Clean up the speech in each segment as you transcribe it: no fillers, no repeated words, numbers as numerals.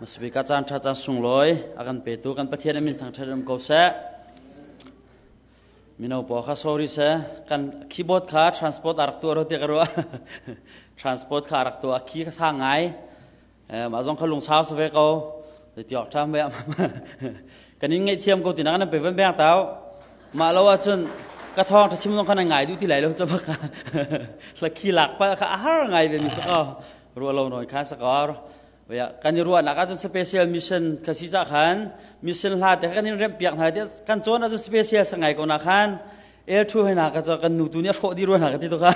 มาสบิกาจานชาจานสุงลอยอากันเปิดตัวกันประเทศมินทางชาดมเกาเสมินเอาปอข้าโซริเสกันคีย์บอร์ดขาทรานสปอร์ตอารักตัวเราเตะกันรัวทรานสปอร์ตขาอารักตัวคีย์ข้างไงมาจงขลุงเช้าสเวกเอาเดี๋ยวทำแบบกันยังไงเทียมกูตินักนั่นเป็นแบงเต้ามาแล้วว่าจนกระทองถ้าชิมต้องขนาดไงดูที่ไหนเราจะบอกละขี้หลักไปข้าหาไงเป็นมิสก็รัวเราหน่อยข้าสกอร์กันรัวนักอาจจะสเปเชียลมิชชั่นข้าชี้จักขันมิชชั่นลาแต่กันนี่เริ่มเปียกหน่อยแต่กันโจนอาจจะสเปเชียลสังไงก็นักขันช่วยให้นักอาจจะกันหนูตัวนี้โชดีรัวนักที่ตัวข้า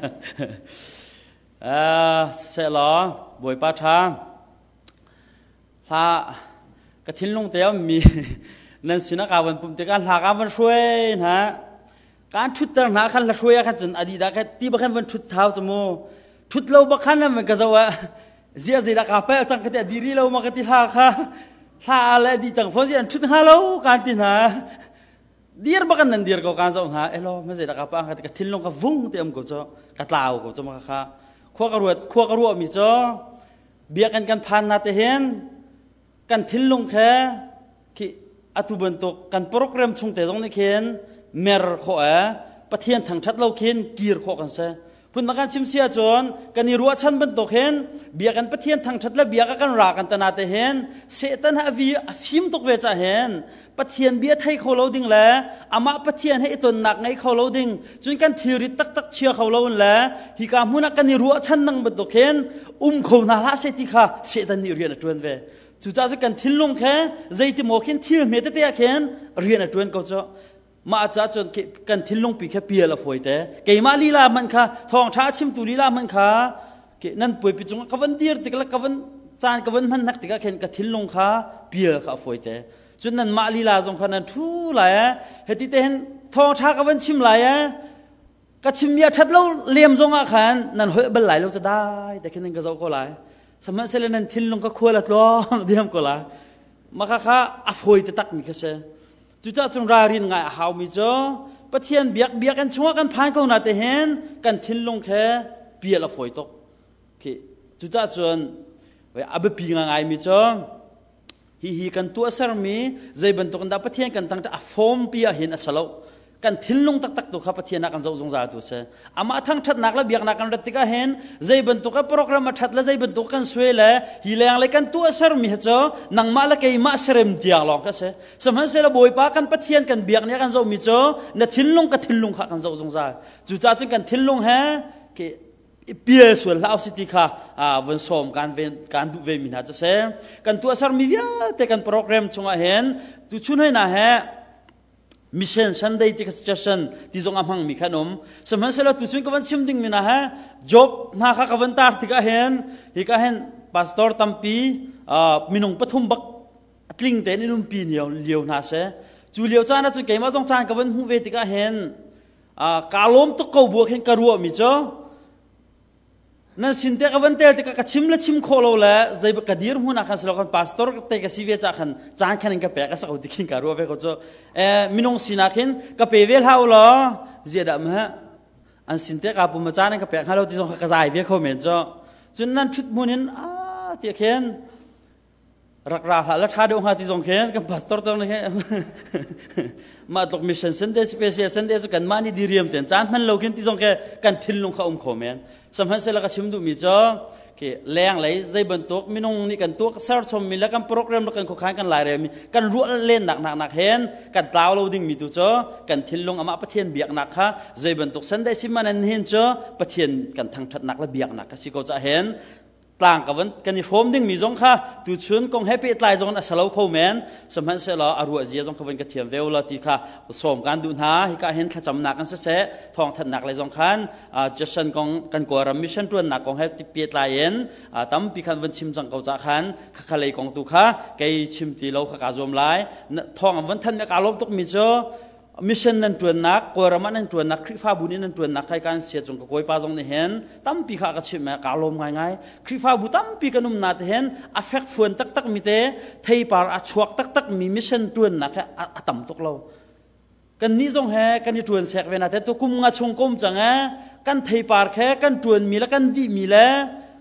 เสร็จแล้วบ่อยป้าช้างลากระทิ้งลงเตี้ยมีนั่นสินะการวันปุ่มเตกันลาการวันช่วยนะการชุดต่างหากขันละช่วยกันจนอดีตกันที่บ้านวันชุดเท้าจมูกชุดเราบ้านนั้นมันก็จะว่าเสียสิละกาเป้จังกระเดียดีรีเรามากระติลาค่ะลาอะไรดีจังฟ้อนสิอันชุดฮาเราการตินะดีร์บ้านนั้นดีร์ก็การส่งหาเราไม่ใช่ละกาเป้กันกระทิ้งลงกับวุ้งเตี้ยมก็จะกระตาวก็จะมาค่ะขั้วกระรวดมีจ้อเบียกันพันนาเตเห็นกันทิ้งลงแค่ที่อัตุบันตกกันโปรแกรมชงแต่ตรงนี้เข็นเมร์ข้อประเทศทางชัดเราเข็นกีร์ข้อกันเสพุ่นมาการชิมเสียจนกันนี่รัวชั้นบันตกเห็นเบียกันประเทศทางชัดและเบียกันรักกันตนาเตเห็นเสตันหาวีฟิมตกเวจะเห็นประเทศเบียให้เขาเราดิ่งแล้วอามาประเทศให้ตัวหนักไงเขาเราดิ่งจนกันทีริตักเชียเขาเราแล้วฮิกามุนักกันนี่รัวชั้นนั่งบันตกเห็นเขาหน้าละเสติค่ะเสตันนี่เรียนจวนเวจุดจ้าจะกันทิ้งลงแค่ใจที่หมอเข็นที่เมตเตะเข็นเรียนจวนก็จะมาจ้าจนกันทิ้งลงปีแค่เปียละฝอยแต่เกี่ยมาลีลามันค่ะทองช้าชิมตุลีลามันค่ะเกี่ยนั่นป่วยปิจงกวันเดียร์ติกละกวันจานกวันมันนักติกะเข็นกันทิ้งลงค่ะเปียค่ะฝอยแต่จนนั้นมาลีลาจงขนาดทู่ไหลเหตุที่เห็นทองช้ากวันชิมไหลก็ชิมยาชัดแล้วเลี้ยมจงอาคารนั่นเฮ้ยบันไหลเราจะได้แต่แค่นั้นก็จะก็ไหลสมัยเสร็จนั้นทิ้งลงก็ควรละตัวเดียมก็ละมาค่ะอฝอยแต่ตักมีแค่เสจุดจ้าจงรารินไงหาวมีจ้อประเทศเบียกันชัวกันพานก็น่าจะเห็นกันทิ้งลงแค่เปียละฝอยตกจุดจ้าจนไว้อาบปีงไงมีจ้อฮีกันตัวสารมีใจบรรทุกันดาประเทศกันตั้งแต่ฟอมเปียเห็นอสโลกันทิ้งลงตักตัวข้าประเทศนักกันจะจงใจตัวเสอามาทั้งชัดนักและเบียกนักกันรัติกาเห็นใจบรรทุกโปรแกรมชัดและใจบรรทุกกันสวยเลยฮีเลี้ยงเลยกันตัวสารมีเหรอนังมาละเกี่ยมาเสริมเดียร์ลองก็เสสมัยเสละบอยปากันประเทศกันเบียกเนี่ยกันจะมีจ้อเนี่ยทิ้งลงกันทิ้งลงข้ากันจะจงใจจุดจ้าจึงกันทิ้งลงแฮกี่เปียส่วนลาวสิติค่ะวันสอมการดูเวมินาจะเสกันตัวสารมีเยอะแต่กันโปรแกรมชงเห็นตุชุนให้นะฮะมิชชั่นฉันได้ที่คัสชันที่จงอำหังมีขนมสมัยเสร็จแล้วตุชุนก็วันชิมดิ้งมีนะฮะจ็อบนาข้าก็วันตาร์ที่ก็เห็นพาสตอร์ตัมปีมินงปฐุมบักตลิงเตนิลุมปีเลียวนาเสจูเลียวจ้านะจูเกี่ยมาจงจานก็วันหูเวที่ก็เห็นกาลมตะโกบวกเห็นกระรัวมิจ้อนั่นสินเตกวันเตลติกะชิมละชิมโคโลละใจบกระดีร์หูนักขันสโลกันพาสตอร์เตกะซีเวจ่าขันจานขันกับเปกะสักอุดิขินการัวเวก็จะมินงสินักขันกับเปเวลฮาวล้อเจียดามฮะอันสินเตกะปุ่มจานกับเปกะเราที่จงกระจายเวเขาเหม็นจ้อจนนั้นชุดมุนินเตียขันรักราหละชาดงหาที่จงขันกับพาสตอร์ตรงนี้มาตกมิชชั่นสันเดย์สเปเชียลสันเดย์สุกันมานี่ดีเรียมเตียนจานมันเราขันที่จงแค่กันทิ้งลงเขาคอมเมนสมัยเสร็จแล้วก็ชิมดูมีจ้อที่แรงเลยใจบรรทุกมินงนี่กันตัวเซอร์ชมมีแล้วกันโปรแกรมแล้วกันคุกค้างกันหลายเรื่องมีกันรัวเล่นหนักเห็นกันดาวน์โหลดดิ้งมีตัวจ้อกันทิ้งลงอามาประเทศเบียกหนักค่ะใจบรรทุกสันได้ชิมมันเห็นจ้อประเทศกันทั้งชัดหนักและเบียกหนักก็สิก็จะเห็นต่างกับวันกันนี่โฟมดิ้งมีจงค่ะตัวชวนกงแฮปปี้ตายจงอัศลาวเขาแมนสมัยเสร็จแล้วอรัวเจียจงขวันกระเทียมเวลาที่ค่ะสมการดูหาที่ก็เห็นขจำหนักกันเสะทองถัดหนักเลยจงคันจะชันกงกันกว่ารามิชันตัวหนักกงแฮปปี้ตายเอ็นตั้มปีคันวันชิมจังเขาจะคันขะเลยกงตุค่ะไกชิมตีเราขะกาจมไล่ทองวันทันเมกาลบตุกมิจ้อมิชชั่นนั้นตัวนักกว่ารามันนั้นตัวนักคริฟ้าบุญนั้นตัวนักใครการเสียจงกับกวยป้าจงเห็นตั้มปีข้าก็ชิมแม่กาลมง่ายคริฟ้าบุตั้มปีกันนุ่มนาเห็นอเฟกฟวนตักมีเตะเทปาร์อชวกตักมีมิชชั่นตัวนักแค่ต่ำตกเรากันนี้จงแห่กันนี่ตัวเสกเวนัทตัวกุมงาชงกุมจังกันเทปาร์แค่กันตัวมีแล้วกันดีมีแล้ว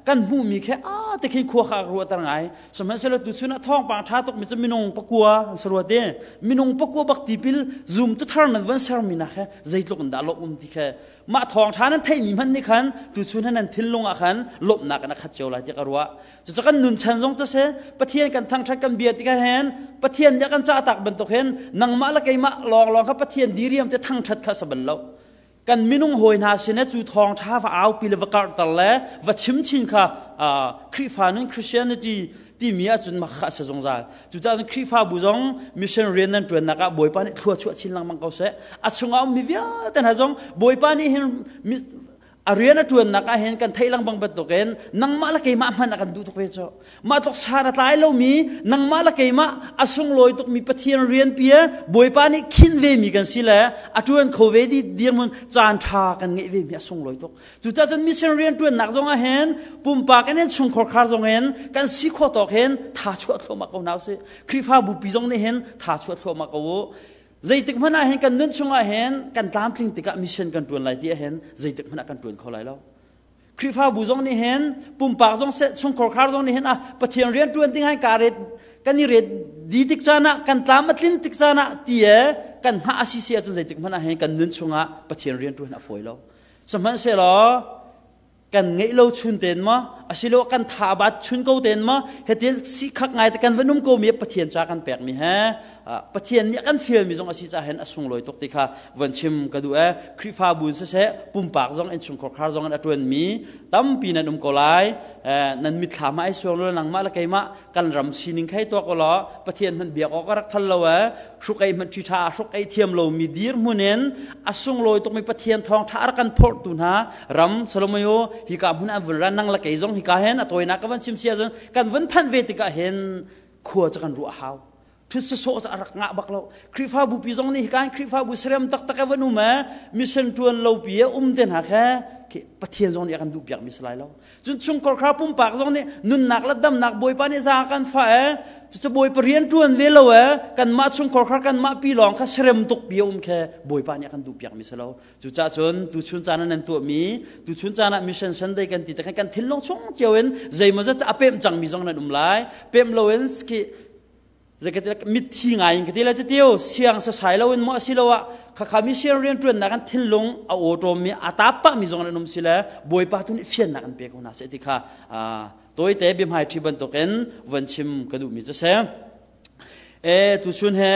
กันหูมีแค่แต่ขี้ขัวขารัวต่างไงสมัยเสร็จตุชุนท้องปางชาตกมีจะมีนงปะกัวสรวดเดมีนงปะกัวบักตีปิลซูมตุทาร์นันวันเซอร์มีนะแค่ใจตกดาลกที่แค่มาทองชานั้นไทยมีมันนี่ขันตุชุนนั้นทิ้งลงขันลบหนักนะขัดเจ้าไรที่กรัวจะกันนุนชันทรงจะเสปะเทียนกันทางชักกันเบียดที่แค่เห็นปะเทียนยักกันจ่าตักบรรทุกเห็นนังมาละไกมาลองครับปะเทียนดีเรียมจะทั้งชัดข้าสบันแล้วกันมินุงหอยนาเสนจูทองท้าฟ้าเอาปีเลวกาตะเล่วัดชิมชินค่ะคริฟานึงคริสเตียนิตี้ที่มีอาจุนมาขัดเสจงใจจุดจ้าคริฟาบุจงมิชชันเรียนนั้นตัวนักบอยปานี่ทั่วชินลังมังเขาเสอาชงเอามีเวียแต่หาจงบอยปานี่เห็นเรียนนั้นตัวนักเห็นกันไทยลังบังบัดตกเห็นนังมาละเกยมามันนักดูทุกเวชมาตกสารตายเรามีนังมาละเกยมาอาชงลอยตกมีปฏิญาณเรียนเปียบอยปานี่ขินเวมีกันสิแหละอาจวนโควิดเดียมันจานทากันเงยเวมีอาชงลอยตกจุดจ้าจนมิชชันเรียนตัวนักจงเห็นปุ่มปากกันเห็นชงขอคาร์จงเห็นกันสิขอตกเห็นท่าชวดโลมาเขาหนาวเสคริฟาบุปีจงนี่เห็นท่าชวดโลมาเขาใจตึกมันเห็นกันนุ่นชงเห็นกันตามพลิงติกะมิชชันกันตัวไหลที่เห็นใจตึกมันกันตัวเขาไหลแล้วคริฟาบุจงนี่เห็นปุ่มปากจงเสชงขอคาร์จงนี่เห็นปฏิญาณเรียนตัวติ้งให้การเรดกันนี่เรดดีติกจานะกันตามมัดลินติกจานะที่กันหาอาศิเสียจนใจตึกมันเห็นกันนุ่นชงปฏิญาณเรียนตัวนั้นฝอยแล้วสมัยเสร็จแล้วกันเงยเราชุนเต็นมาอาศิโลกันทาบัดชุนเกาเต็นมาเหตุสิขักไงแต่กันวันนุ่มโกมีปฏิญาณจากกันแปลกมีฮะปฏิญาณเนี่ยกันฟิลมีจงอาศิจะเห็นอสุงลอยตกติค่ะวันชิมกระดูคริฟาบุญเสะปุ่มปากจงเอ็นชงขอคาร์จงอันตัวมีตั้มปีนันนุ่มโกไลนันมิถามาไอส่วนเรื่องหลังมาละไกมากันรำซีนิงไข่ตัวก็ล้อปฏิญาณมันเบียกออกรักทันเราชุกไอมันชิชาชุกไอเทียมเรามีดีร์มุนเนนอสุงลอยตกมีปฏิญาณทองท้ากันพอตุนฮะรำสโลมโยฮิกามุนอันวันรันนั่งละไกจงฮิกาเห็นตัวนักวันชิมเสียจงกันวันพันเวติกาเห็นขัวจะกันรัวหาวทุสโซจะรักงะบักเราคริฟาบุปีจงนี่การคริฟาบุเสร็จตักตะวันนุ่มมิสันจวนเราเปียเต็นหาแค่ปฏิญาณจงนี่กันดูเปียกมิสไลเราจนชงกอลคราปุ่มปากจงนี่นุนนักละดำนักบอยปานิสากันฟ้าจะบอยปเรียนจวนเวลากันมาชงกอลครากันมาปีหลองข้าเสร็จตกเปียแค่บอยปานี่กันดูเปียกมิสเราจุจ้าจนตุชุนจานันตัวมีตุชุนจานะมิสันสันได้กันติดกันทิ้งลงชงเจียวเอ็นใจมันจะเปมจังมีจงนั้นไลเปมเราเอ็นสกีจะก็จะมิดที่ไงก็ที่เราจะเที่ยวเสียงสายเราเป็นมั่วสิเราข้ามีเสียงเรียนจวนนักทิ้งลงเอาโอโตมีอาตาปะมีจงนั้นนุ่มสิละบอยปาตุนี่เฟียนนักเปียกน่าเสียที่ข้าตัวเตะบิมหายที่บรรทุกเอ็นวันชิมกระดูมีจะเสียตุชุนเฮ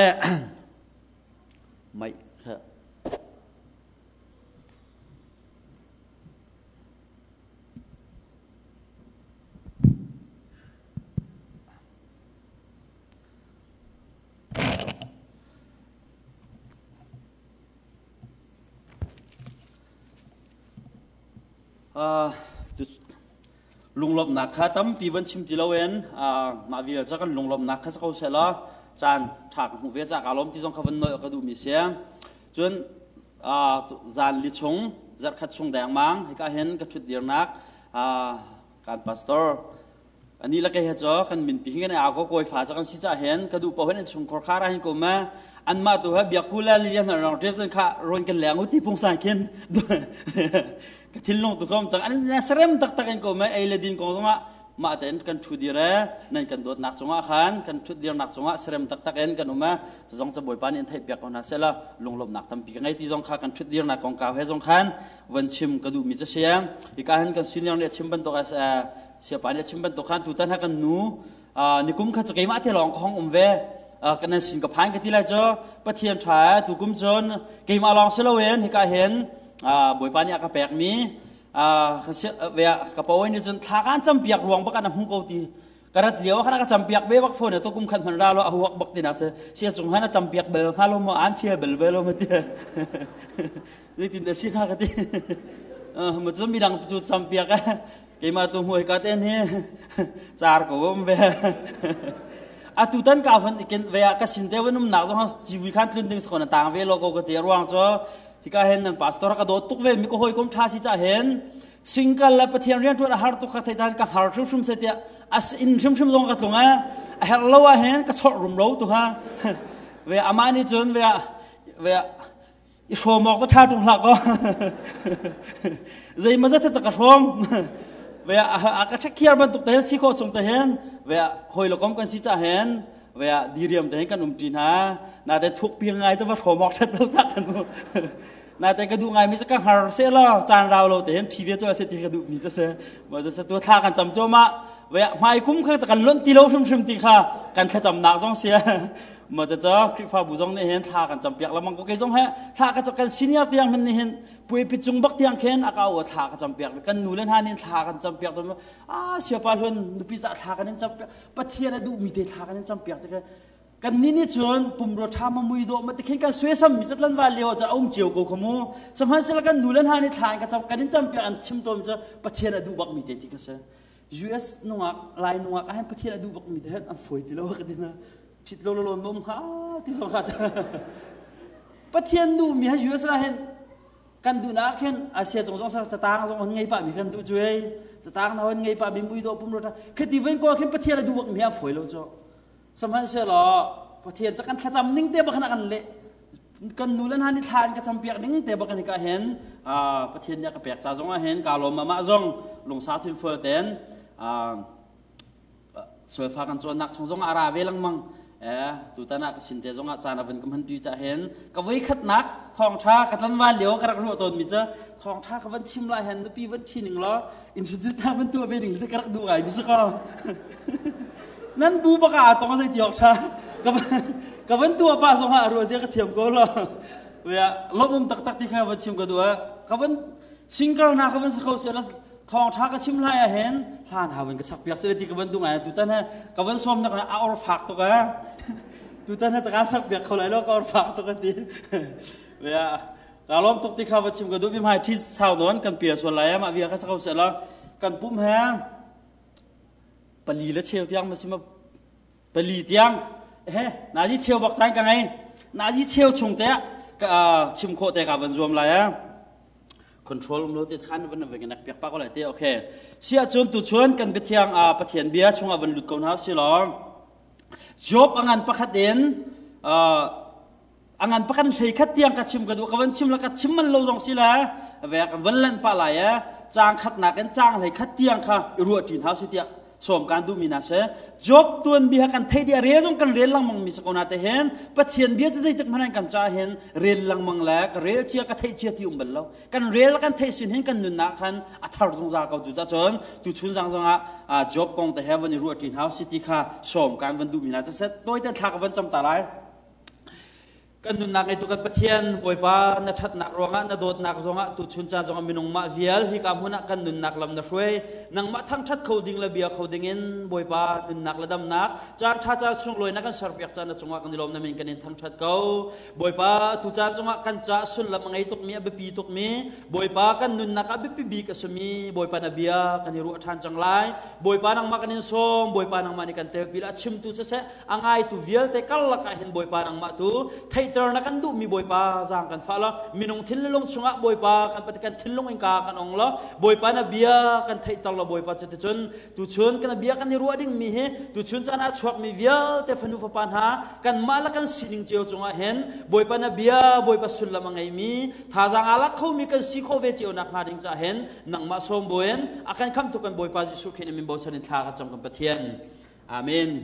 ไม่ลุงลบนักข้าตั้มปีวันชิมจิโลเวนมาวิลจะกันลุงลบนักข้าสักเขาเสร็จแล้วจานถักหูเวจากอารมณ์ที่ต้องขับนอยกระดูมีเสียงจนจานลิชงจัดขัดชงแดงมังให้ข้าเห็นกระชุดเดียร์นักการพาสตอร์อันนี้ละแกเห็นจ้ะกันมินปีกันเอาก็กอยฝาจากกันสิจะเห็นกระดูปะเห็นชงคอขาอะไรก็มาอันมาตัวเบียกูแลเรียนเราเรียนข้ารวนกันแหลงอุติพงสังเกนกทิ้งลงตัวเขาจังอันนี้เสร็จตักกันก็มาไอ้เลดินก็จังมาแต่กันชุดเดียร์นั่นกันโดดหนักจังขันกันชุดเดียร์หนักจังเสร็จตักกันกันมาจังจะบ่อยปานนี้ไทยเปียกคนนั้นเสร็จแล้วลงลมหนักทำปีกันไอ้ที่จังข้ากันชุดเดียร์หนักของกาวให้จังขันวันชิมกระดูมีจะเสียอีกการกันซีเนียร์เนี่ยชิมเป็นตัวเสียปานเนี่ยชิมเป็นตัวขันทุกท่านให้กันนูนี่กุ้มข้าจะเกี่ยมาที่หลองของเวกันนั่นสิงกับพันกันที่ไรเจ้าปะเทียนฉายถูกกุมจนเกี่ยมาลองเสลเวนให้การเห็นบ่อยปานเนี่ยก็แปลกมีเวียกับปอยนี่จนทากันจำเปียกรวงประกันน้ำหุ่งเกาตีกระเดียวขณะก็จำเปียกเบี้ยวักโฟนเนี่ยตัวกุมขันพันราเราเอาหัวบักตีน่ะเสียจงให้น่าจำเปียกเบลฮาโลมาอันเสียเบลเบลมาตีนี่ติดแต่สิ่งข้ากันตีมันจะมีดังจุดจำเปียกอะเกี่ยมาตัวหัวกัดเอ็นเนี่ยจาร์ก็ว่าเวียตุตันกาฟันอีกเวียก็สินเทวันนุ่มหนักจังจีวิคันตื่นดึงสกุลต่างเวียโลโก้ก็ตีรวงจ้าที่ก็เห็นนั่นพาสตอร์ก็โดดตุกเวมีก็หอยก้มท่าสิจะเห็นสิงเกิลและปะเทียนเรียนตัวอาหารตุกขัดใจกันหาชุ่มๆเสียอัศอินชุ่มๆลงกันตรงอ่ะเฮลโลว่าเห็นก็ชดรุมเราตัวฮะเวียอามานี่จนเวียอีโชมอกก็ท่าตรงหลักก็ใจมันจะจะกระชง vậy cái chắc kia ban tục thế xí khó sống thế vậy hồi là con xí trả hẹn vậy đi riêng thế cái chín ha là để thuộc biếng ngay tôi bắt hồ mọc thật lâu thật luôn là để cái đủ ngày mới sẽ các hàng sẽ lo tràn rau lâu thế chỉ biết cho sẽ thì cái đủ mình sẽ mà sẽ tôi thaกันจำ cho mà vậy mai cũng khơiกันล้นตีโลshumตีค่ะกันแค่จำหนักจงเสียmà cho cái pha bù giống này hiện thaกันจำเปียกแล้วมันก็cái giống hết thaกันจะกันซีเนียร์เตียงมันนี่เห็นปุยปิดจุงบักเตียงเข็นอากาศทากันจำเปียกกันหนูเล่นหานี่ทากันจำเปียกตัวเสียปาลหุ่นดูพิจารทากันนี่จำเปียกปัจเจียนดูมีเดทากันนี่จำเปียกแต่กันนี่ชวนปุ่มรถทามามุยโดมันตะเข็นกันสวยซ้ำมีสัตว์ลันวาเลียวจะเอาเจียวกูขโมสมัยเสร็จกันหนูเล่นหานี่ทานกันจำกันนี่จำเปียกอันชิมตัวมันจะปัจเจียนดูบักมีเดที่กันเสีย US นัวลายนัวก็ให้ปัจเจียนดูบักมีเดอันฝอยที่เรากันดีนะชิดโลนนมฮ่าที่สองขัดปัจเจียนดูมีให้ US อะไรเห็นกันดูนักเห็นอาเซียจงสตางค์จงไงป่ะมีกันดูช่วยสตางค์เขาไงป่ะมีมุยโดปุ่มรถแค่ตีเว้นก็แค่ประเทศเราดูว่ามีอะไรฝอยเราจ้ะสมัยเสียหรอประเทศจะกันขจำนิ่งเตะบักขนาดกันเละกันนู่นนั่นนี่ทานกันจำเปียกนิ่งเตะบักกันก็เห็นประเทศเนี่ยก็เปียกจ้าจงว่าเห็นกาลมมาจงลงสาธิตเฟอร์เตนสวยฟ้ากันจนนักจงอาราเวลังมังตุตานักสินเตจงอาจารย์เป็นกำพันตุจะเห็นกับวิคัดนักทองชากัดลันวานเหลียวกระรัวตนมิจ้าทองชากับวันชิมลายเห็นปีวันที่หนึ่งล้ออินทรีย์ทำเป็นตัวเป็นหนึ่งที่กระดูไงมิสก็นั่นบูบกาตรงใส่ตีออกชากับวันตัวป้าสงหารัวเสียกระเทียมก็ล้อเวียลบมุมตักที่ข้าวันชิมก็ดูกับวันสิงเกิลนากับวันสเขาเสียแล้วทองชากับชิมลายเห็นท่านหาวันก็สักเปียกเสียที่กับวันตัวไงตุตานะกับวันส้มนักนะเอาฝักตัวกันตุตานะตะการสักเปียกเขาเลยแล้วก็เอาฝักตัวกันดีเวียกาล้อมตกที่ข้าวันชิมก็ดูพิมพ์ที่ชาวโน้นกันเปียส่วนไรมาเวียก็สักเขาเสียแล้วกันปุ่มแฮงปลีและเชลที่ยังมาชิมปลีที่ยังนาจีเชลบอกใจกันไงนาจีเชลชงเตะชิมโคเตะกับวันรวมไรคอนโทรลมันติดขันวันนั้นเป็นนักเปียกปากอะไรเตะโอเคเสียจนตุชวนกันไปเที่ยงประเทียนเบียร์ช่วงวันหลุดก่อนฮะสิหรอจบงานประคัดเด่นงานประคัดเลยคัดเตียงกัดชิมกันดูกับวันชิมแล้วกัดชิมมันโลจงสิละแหวกวันเล่นปลาไหลจางขัดหนักกันจางเลยคัดเตียงค่ะรัวจีนเท้าสิเตียสมการดูมีนะเสจบตัวเบียกันเทียเรียจงกันเรียนลังมังมีสกุลนาเตเห็นประเทียนเบียจะใจตึกมันกันจ้าเห็นเรียนลังมังแล้วกันเรียเชียกันเทียเชียที่อุ่มเบลล์กันเรียนแล้วกันเทียสินเห็นกันนุนนักขันอัฐารจงจากเขาจุดจ้าจนตุชุนจังจงจบกองแต่เฮวันรัวจีนเท้าสิติค่ะสมการวันดูมีนะจะเสโดยแต่ทักวันจำตาไรกันนุนนักในตุกันประเทียนป่วยป้านัทัดนักร้องนัดโดดนักร้องตุชุนจ้าจงมินงมาเวียลฮิกามุนักกันนุนนักลำนักช่วยนังมาทั้งชัดเขาดิ่งระเบียเขาดิ่งเงินป่วยป้านุนนักระดับนักจานชาจ้าช่วงลอยนักกันสารเปียกจานจงว่ากันดิลมนั่นเองกันเองทั้งชัดเขาป่วยป้าตุจานจงว่ากันจ้าสุนละมังไงตุกมีอภิปีตุกมีป่วยป้ากันนุนนักอภิปีบีกสมีป่วยป้านาเบียกันฮิรุอัฐานจังไรป่วยป้านังมากันเองส้มป่วยป้านังมาในกันเตะบิลชิมตุเสะอ่างไอตุเวียลเตะกัลละกันเห็นป่วยป้านังมาตุไทเตอร์นักกันดูมีบอยปาจางกันฟ้าละมีนงทิ้งลงชงะบอยปากันปฏิกันทิ้งลงอิงกากันองละบอยปานาเบียกันไทยตลอดบอยปาจะจนตุชนกันเบียกันในรัวดิ่งมีเหตุชนจานาชวกมีเวียแต่ฟันุฟปัญหากันมาละกันสิงเจียวจงะเห็นบอยปานาเบียบอยปาสุลละมังไงมีท่าจางอาลักเขามีกันสิโคเวเจียวนักหาดิ่งจะเห็นนังมาสมบูรณ์อาการคำตุกันบอยปาจิสุขินมีบอสนิทากันจำกันปะเทียนอาเมน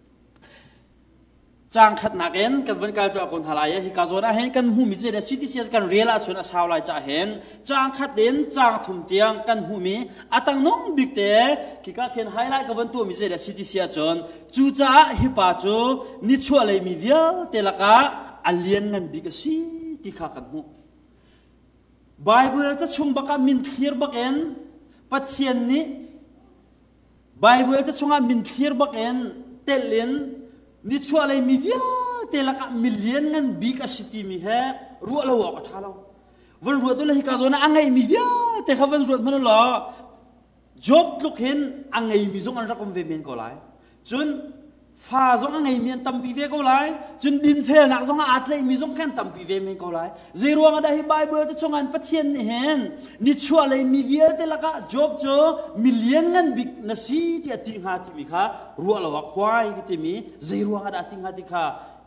จางขัดนักเอ็นกันวันการจะคนทลายที่กาโซน่าเห็นกันหูมิเจเดสิติเซียกันเรียลาชนอาชาวลายจะเห็นจางขัดเด่นจางทุ่มเตียงกันหูมีอาตังน้องบิ๊กเตะที่กาเขียนไฮไลท์กับวันตัวมิเจเดสิติเซียจนจูจ้าฮิปาจูนิชัวเลยมีเดียเตลักะอัลเลียนนันบิ๊กสิที่ข้ากันหูไบเบิลจะชงบักมินเทียร์บักเอ็นปัจเจียนนี้ไบเบิลจะชงมินเทียร์บักเอ็นเตเลนนิชัวเลยมีเดียเตลักะมิลเลียนเงินบิ๊กสิติมีเหรัวละวะก็ท่าเราวันรัวตัวเลยฮิกาโซน่าอังไงมีเดียแต่เขาวันรัวมันละจบลูกเห็นอังไงมีส่งอันรักผมเวเมียนก็ไล่จนฟ้าส่งอังไงมีอันตั้มปีเวก็ไล่จนดินเฟลนักส่งอัดเลยมีส่งแค่ตั้มปีเวเมียนก็ไล่เจรัวงได้ฮิบายเบอร์จะส่งอันปัจเจียนเห็นนิชัวเลยมีเดียเตลักะจบโจมิลเลียนเงินบิ๊กนัสีที่อติงหาติมีค่ะรัวละวะควายที่มีเจรัวงได้อติงหาติค่ะ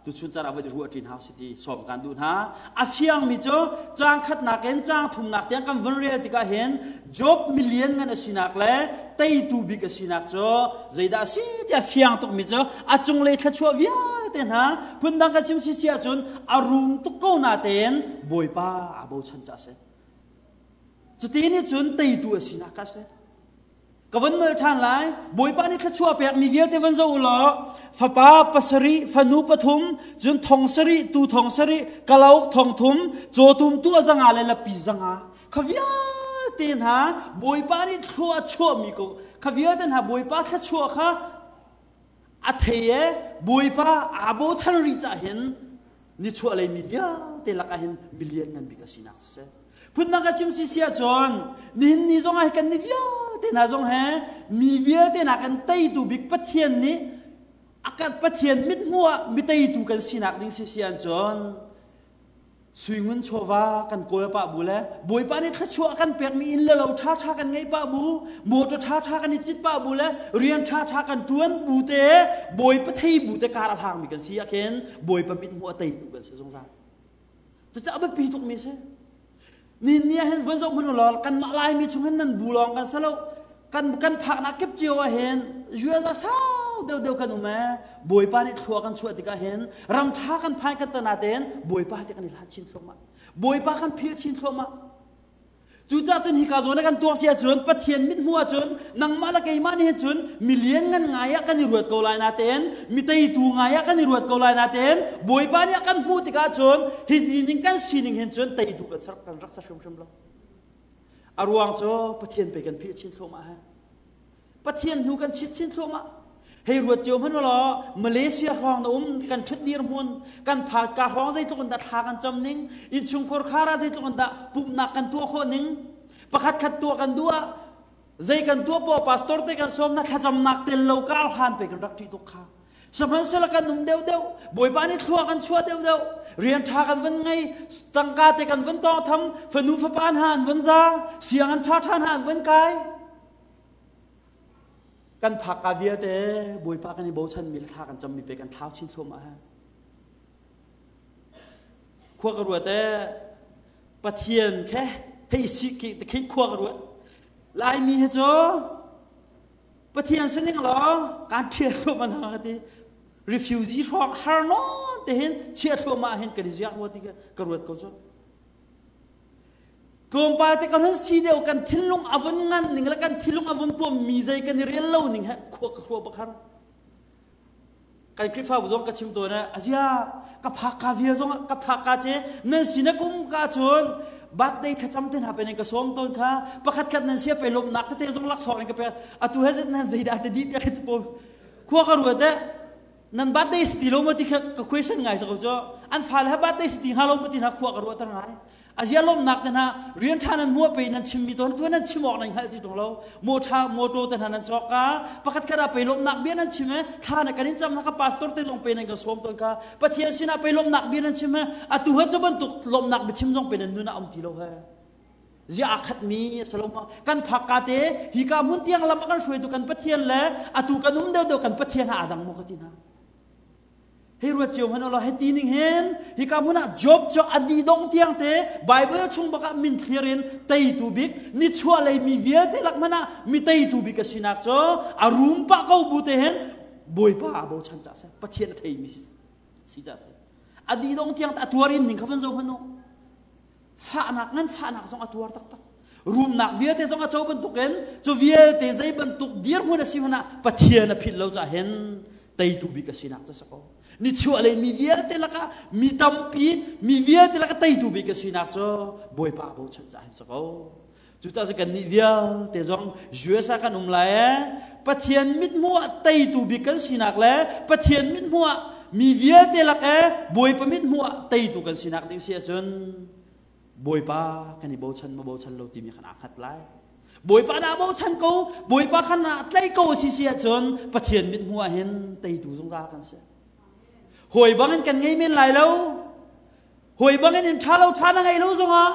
ตุชุนจาราวัดรัวจินเฮาสิตีสอบการดูนะอาเชียงมิจ่อจางขัดนักเห็นจางทุ่มนักเตียงกันวันเรียติกาเห็นจบมิลเลียนเงินสินักเล่เตยตูบิกสินักจ่อใจดาสิที่อาเชียงตุกมิจ่ออาจงเลยทัชววิอาเต็นฮะพุ่นดังกันชิมสิเสียจนอารุมตุกโกนาเต็นบอยป้าอาบูชันจ่าเสจุดนี้จนเตยตูสินักเสก็วันเมื่อท่านไรบอยป้านี่ถ้าชั่วเปียกมีเยอะแต่วันจะอุลฟ้าป้าปัสริฟนูปทุมจนทองสริตูทองสริกะเลาทองทุมโจตุมตัวจังอะไรละปีจังอาขวิอาเต็นหาบอยป้านี่ชั่วมีกูขวิอาเต็นหาบอยป้าถ้าชั่วค่ะอัฐเยบอยป้าอาโบชันริจ่าเห็นนี่ชั่วอะไรมีเยอะแต่ละกันเห็นบิลเลียนเงินบิกสินักเสพุ่นนักจิมซิเสียจอนนี่จงไอ้กันนี่เยอะแต่น่าจงแฮมีเยอะแต่นักกันเตยตูบิกปัทเทียนนี่อาการปัทเทียนมิดมัวมิเตยตูกันสินักดิ้งเสียจอนสุยงุนโชวากันโกยป้าบุเล่บอยป้านี่ถ้าชัวกันเปียกมีอินเลเราท่ากันไงป้าบูโมโตท่ากันนี่จิตป้าบุเล่เรียนท่ากันจวนบูเตบอยปะทีบูเตการทางมีกันเสียเข็นบอยปะมิดมัวเตยตูกันเสียสงสารจะเอาไปปีตุกมีเสนี่เห็นวันจบมันหล่อกันมาลายมีชุ่มเห็นนั่นบูลองกันซะแล้วกันผักนักเก็บเจียวเห็นยัวจะเศร้าเดียวกันอุแม่บอยป้านี่ทัวกันช่วยติกาเห็นรำท่ากันพายกันตนาเต้นบอยป้าที่กันนี่ลาชินโซมาบอยป้ากันเพียชินโซมาจู่จ้าจนฮิกาโซนกันตัวเสียจนปะเทียนมิดหัวจนนังมาละเกยมานี่จนมิเลียนกันไงกันนี่รวดเกาลายนาเต้นมิเตยตูไงกันนี่รวดเกาลายนาเต้นบอยป้านี่กันพูดติกาจนหินิงกันสีนิงเห็นจนเตยตูกันสักกันรักษาชมลงอารวงโซปะเทียนไปกันเพียชินโซมาฮะปะเทียนหูกันชินโซมาให้รวดเจียวมันว่ามาเลเซียร้องนะกันชุดเดียร์มุนกันผ่าการร้องใจตุกันตาทากันจำนิ่งอินชุงคอร์คาราใจตุกันตาปุ่มนักกันตัวคนนิ่งประคัดขัดตัวกันด้วยใจกันตัวปอพาสตอร์เตกันสมนักขจำนักเตลโลกาลหันไปกันรักที่ตุกขาสมัยเสละกันนุ่มเดียวบอยปานี่ทัวกันชัวเดียวเรียนทากันวันไงตั้งกาเตกันวันต่อทำฝันูฝัปานหันวันซาเสียงอันท่าหันวันกายกันผักกาเวียเต้บอยปากันในโบชันมีทากันจำมีไปกันเท้าชิ้นชั่วมาขั้วกระรัวเต้ปะเทียนแค่ให้สิกิตะคิดขั้วกระรัวลายมีเหรอปะเทียนเส้นนึงหรอการเทียนทั่วมันหาที่ refugee ร้องฮาร์โนแต่เห็นเชียร์ทั่วมาเห็นกระดิษยักษ์ว่าที่กระรัวเขาจ้ะกลมไปแต่กันทั้งสีเดียวกันทิ้งลงอวันงั้นหนึ่งแล้วกันทิ้งลงอวันพวกมีใจกันเรียนเล่าหนึ่งฮะขั้วบักฮันการคลิปฟ้าบุญกับชิมตัวนะอาเซียกับผักกาเวียซงกับผักกาเจนั่นสินะกุ้งกาชนบัดได้ถ้าจำเต้นหาไปในกระสมต้นค่ะประคัดกันนั่นเสียไปลมหนักถ้าเต้นซงลักษณ์ในกระเป๋าอะตัวเฮซนั่นใจได้แต่ดีแต่จะปุ๊บขั้วกระรัวแต่นั่นบัดได้สติลงมาที่กับ question ไงสักจ้าอันฟ้าแล้วบัดได้สติฮาลงมาที่นักขั้วกระรัวตั้งไงอาเซียลมหนักนะฮะเรียนท่านั้นมัวไปนั่นชิมมีตัวนั้นชิมออกนั่นฮะที่ตรงเราโมโตแต่นั้นจอกกาประคัดกระดาไปลมหนักเบี้ยนั่นชิมไหมท่านั้นกันนี่จำนะครับพาสตอร์เตจงไปนั่นก็สวมตัวกาปะเทียนสินะไปลมหนักเบี้ยนั่นชิมไหมอะตัวจะบรรทุกลมหนักไปชิมจงไปนั่นนู่นน่ะอมทีเราฮะเสียอาคัดมีสลมากันผักกาเตฮิกามุนเตียงลำกันช่วยตัวกันปะเทียนแล้วอะตัวกันนุ่มเดียวกันปะเทียนหาดังโมกตินะให้รวดเจียวมันเราให้ตีนิ่งเห็นฮิกามุนะจบจะอดีดงเตียงเตะไบเบิลชุ่มบักมินเทียรินเตยตูบิกนิชัวเลยมีเวียเตลักมันนะมีเตยตูบิกสินักจ้าอารุมปะเขาบูเตเห็นบอยป้าบ่ชันจ่าเสปะเทียนเทยมีสิจ่าเสอดีดงเตียงแต่ตัวรินนิ่งเขาเป็นโจมันโนฟ้าหนักงั้นฟ้าหนักสองตัวตักรุมหนักเวียเตสองเจ้าบรรทุกเห็นจะเวียเตใจบรรทุกเดียร์มันสิมันนะปะเทียนผิดเราจะเห็นเตยตูบิกสินักจะสักนี่ชัวร์เลยมีเวียเตลักมีตั้มปีมีเวียเตลักเตยตูบิกสินักจ้าบอยป้าบ่ชันจ่าเห็นสักจุดท้ายกันนี่เวียเตจงจัวสักกันเลยปะเทียนมิดมัวเตยตูบิกสินักเลยปะเทียนมิดมัวมีเวียเตลักบอยป้ามิดมัวเตยตูกันสินักดิ้งเสียจนบอยป้ากันนี่บ่ชันมาบ่ชันเราตีมีขนาดขัดไล่บอยป้าหน้าบ่ชันกูบอยป้าขนาดไล่กูเสียจนปะเทียนมิดมัวเห็นเตยตูสงสารกันเสียหวยบังกันไงไม่ไหลแล้วหวยบังกันท่าเราท่านั่งไงรู้สงะ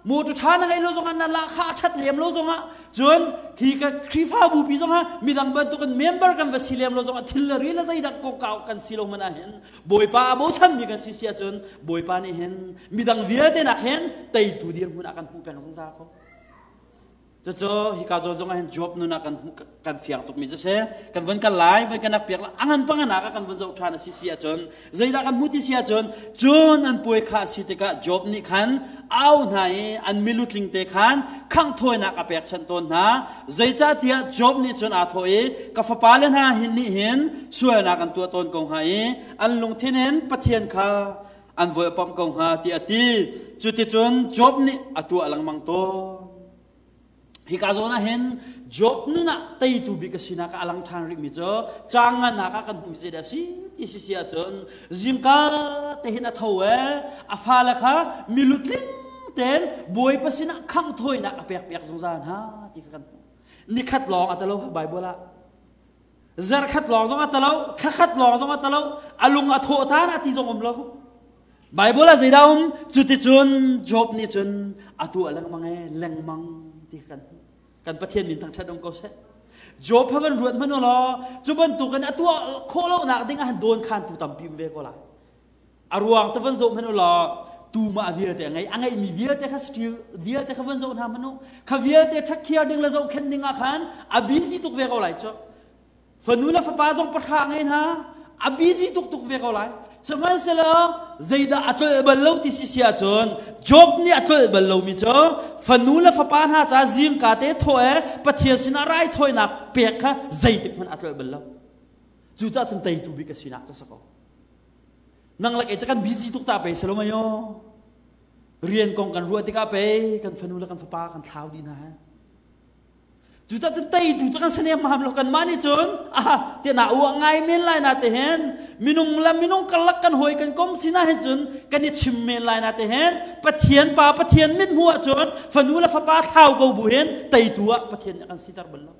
มูตุชานังไอโลจงอันนั่นละข้าชัดเหลี่ยมโลจงอ่ะจนที่กับครีฟ้าบูปีจงอ่ะมีดังบันตุกันเมมเบอร์กันวสิเหลี่ยมโลจงอ่ะทิลเลอรีละใจดักกกาวกันสิโลมันเห็นบอยป้าโบชันมีกันสิเสียจนบอยป้านี่เห็นมีดังเวียเตนักเห็นไตตูเดียมุนอากันผู้เป็นสงสารเขาจะฮิกาโจจงเห็นจบนู่นกันเฟียงตุกมีจะเสกันวันกันไลฟ์วันกันนักเปียกละอันปังนักกันวันจะอุทานสิเสียจนใจดักกันมุติเสียจนอันป่วยขาสิเตกะจบนี่ขันเอาไหนอันมิลุทิงเตขันข้างถอยนักเปียกฉันตนนะใจจะเทียจบนี่จนอาถอยกับฟ้าปาเลนหาหินนี่เห็นช่วยนักกันตัวตนกงหายอันลงเทนเห็นปะเทียนขาอันวัวปอมกงหาที่อตีจุดที่จนจบนี่ตัวอลังมังโตฮิกาโซนะเห็นจบนู่นน่ะเตยตูบิกสินักอลังทางริมิจอจางนักกันมิเจดสิที่เสียจนจิมกาเตหินทัวอาฟาละค่ะมิลุติงเตนบวยปัสนักขังถอยนักเปียกสงสารฮะที่กันนี่ขัดลองอัตโลไบเบิลละจาร์ขัดลองสงอัตโลถ้าขัดลองสงอัตโลอลุงอัตโหทานะที่สงอมโลไบเบิลละใจดาวจุดที่จนจบนี่จนอัตัวลังมังแรงมังที่กันประเทศมินทางชาดงก็เสจบพระวันรวดมันว่าจบวันตุกันตัวโคโลนักดิ้งอันโดนขันตุตัมพิมเวก็ละอารวงจะวันจบมันว่าตูมาเวียแต่ไงอังไงมีเวียแต่ข้าสติเวียแต่ข้าวันจบทำมันว่าข้าเวียแต่ทักเคียดิ้งละจบเข็นดิ้งอาคารอบิซิตุกเวก็ไรจ้ะฝนุละฟ้าป้าจงประทางไงนะอบิซิตุกเวก็ไรสมัยเสร็จแล้วใจด่าอัตโตเบลล์ที่สิเสียจนจบนี่อัตโตเบลล์มิจ้าฝันนู้นละฟ้าปานหาจ้าจิงกาเตถอยปะเทียสินาไรถอยนักเปียกค่ะใจติดมันอัตโตเบลล์จู่จ้าจนใจตูบิกสินักจะสักเอานั่งหลักเอจะกันบิซิตุกตาไปเสร็จแล้วมั้ยเรียนกองกันรัวติกาไปกันฝันนู้นละกันฟ้าปากันเท้าดีนะจู่จ้าจนใจจู่จ้ากันเสน่ห์มหาโลกันมานี่จนเตียน่าอ้วงไงเมนไลนาเตเห็นมินุงละมินุงกันลักกันหอยกันก้มสินะเห็นจนกันนี่ชิมเมนไลนาเตเห็นปะเทียนป่าปะเทียนมิดหัวจนฝันนู้นละฟ้าปาเท้ากูบุเห็นใจตัวปะเทียนกันสิตาร์บัลล์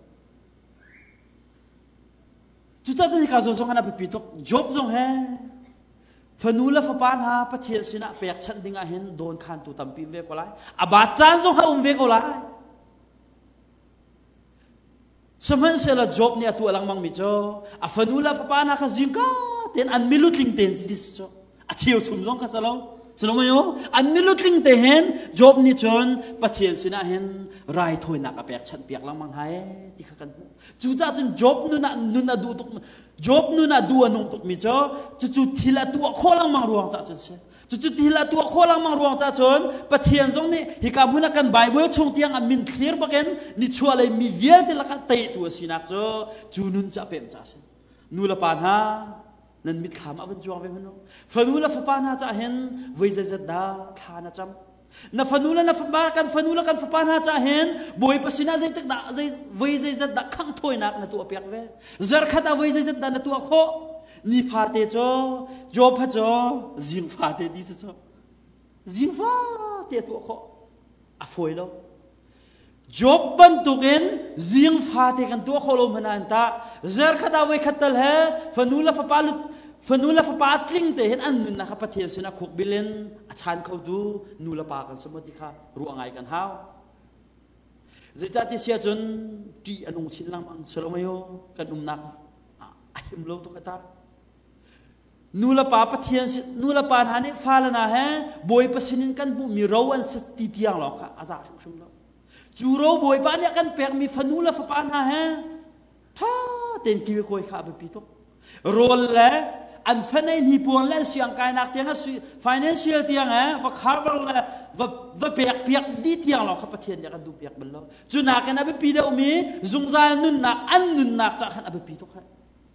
จู่จ้าจนที่ข้าจงกันนับปีตกจบจงเห็นฝันนู้นละฟ้าปาหาปะเทียนสินะเปียกฉันดิ้งเห็นโดนขันตุตัมปีเวก็ไลอาบาจานจงหาเวก็ไลสมัยเสร็จแล้วจบเนี่ยตัวหลังมังมิจ้าฝันนู้นละฟ้าปานาข้าจิงก้าเต็นอันมิลุทิงเต็นสิดิสจ้าเชี่ยวชุมจงข้าสลองสลองไหมโยอันมิลุทิงเต็นจบนี่จนปะเทียนสินะเห็นไรถอยนักเปียกฉันเปียกหลังมังหายที่ข้ากันจู่จ้าจนจบนู่นดูตุกจบนู่นดูอันนงตุกมิจ้าจู่ทีละตัวโคลังมังรวงจ้าจนเช่จู่ทีละตัวโคลังมังรวงจ้าจนปะเทียนจงนี่ฮิกามุนักกันไบเบิลชงเตียงอันมินเคลียร์บักเอ็นนี่ชัวร์เลยมีเวียดละกันเตะตัวสินักจ้าจูนุนจะเป็นจ้าเช่นูละปานฮานั่นมิดขามอวันจวงไปมันโนฝันูละฟ้าปานฮาจะเห็นวิจัยจัดดาทานะจำนับฝันูละนับฟ้ากันฝันูละกันฟ้าปานฮาจะเห็นบ่อยปัสสินาใจตึกดาใจวิจัยจัดดาขังถอยนักในตัวเปียกเวจาร์ขัดวิจัยจัดดาในตัวโคนี่ฟาเตโจจบพะโจจิงฟาเตดิสโจจิงฟาเตตัวโคอาฟอยโลจบบันตุกินจิงฟาเตกันตัวโคลมนันตาจาร์ขัดวิขัดตลเฮฝันูละฟ้าปาลุฝันูละฟ้าปาตลิงเตเห็นอันนึงนะครับประเทศสินะคุกบิเลนอาจารย์เขาดูนูละปากันสมมติค่ะรู้อะไรกันฮาวจะจัดที่เสียจนที่อนุชินลังมังสโลมโยกันนักหิมโลตุกตานูละปาปะเทียนนูละปาหานี่ฟ้าละนะฮะบอยปะสินินกันบุมีเราอันสติเตียงหรอกค่ะอาจารย์ชุมเราจูเราบอยปาเนี่ยกันเปียกมีฟนูละฟ้าปานะฮะท่าเต็นที่คอยข้าไปปีตกโรลและอันฟันในนิพนธ์และเสียงกายนักเตียงฮะ financial เตียงฮะว่าคาร์บอนและว่าเปียกดีเตียงหรอกค่ะปะเทียนเนี่ยกันดูเปียกบัลลังจุนักกันนะไปปีเดียวมีจุงใจนุนนักอันนุนนักจากกันไปปีตกค่ะ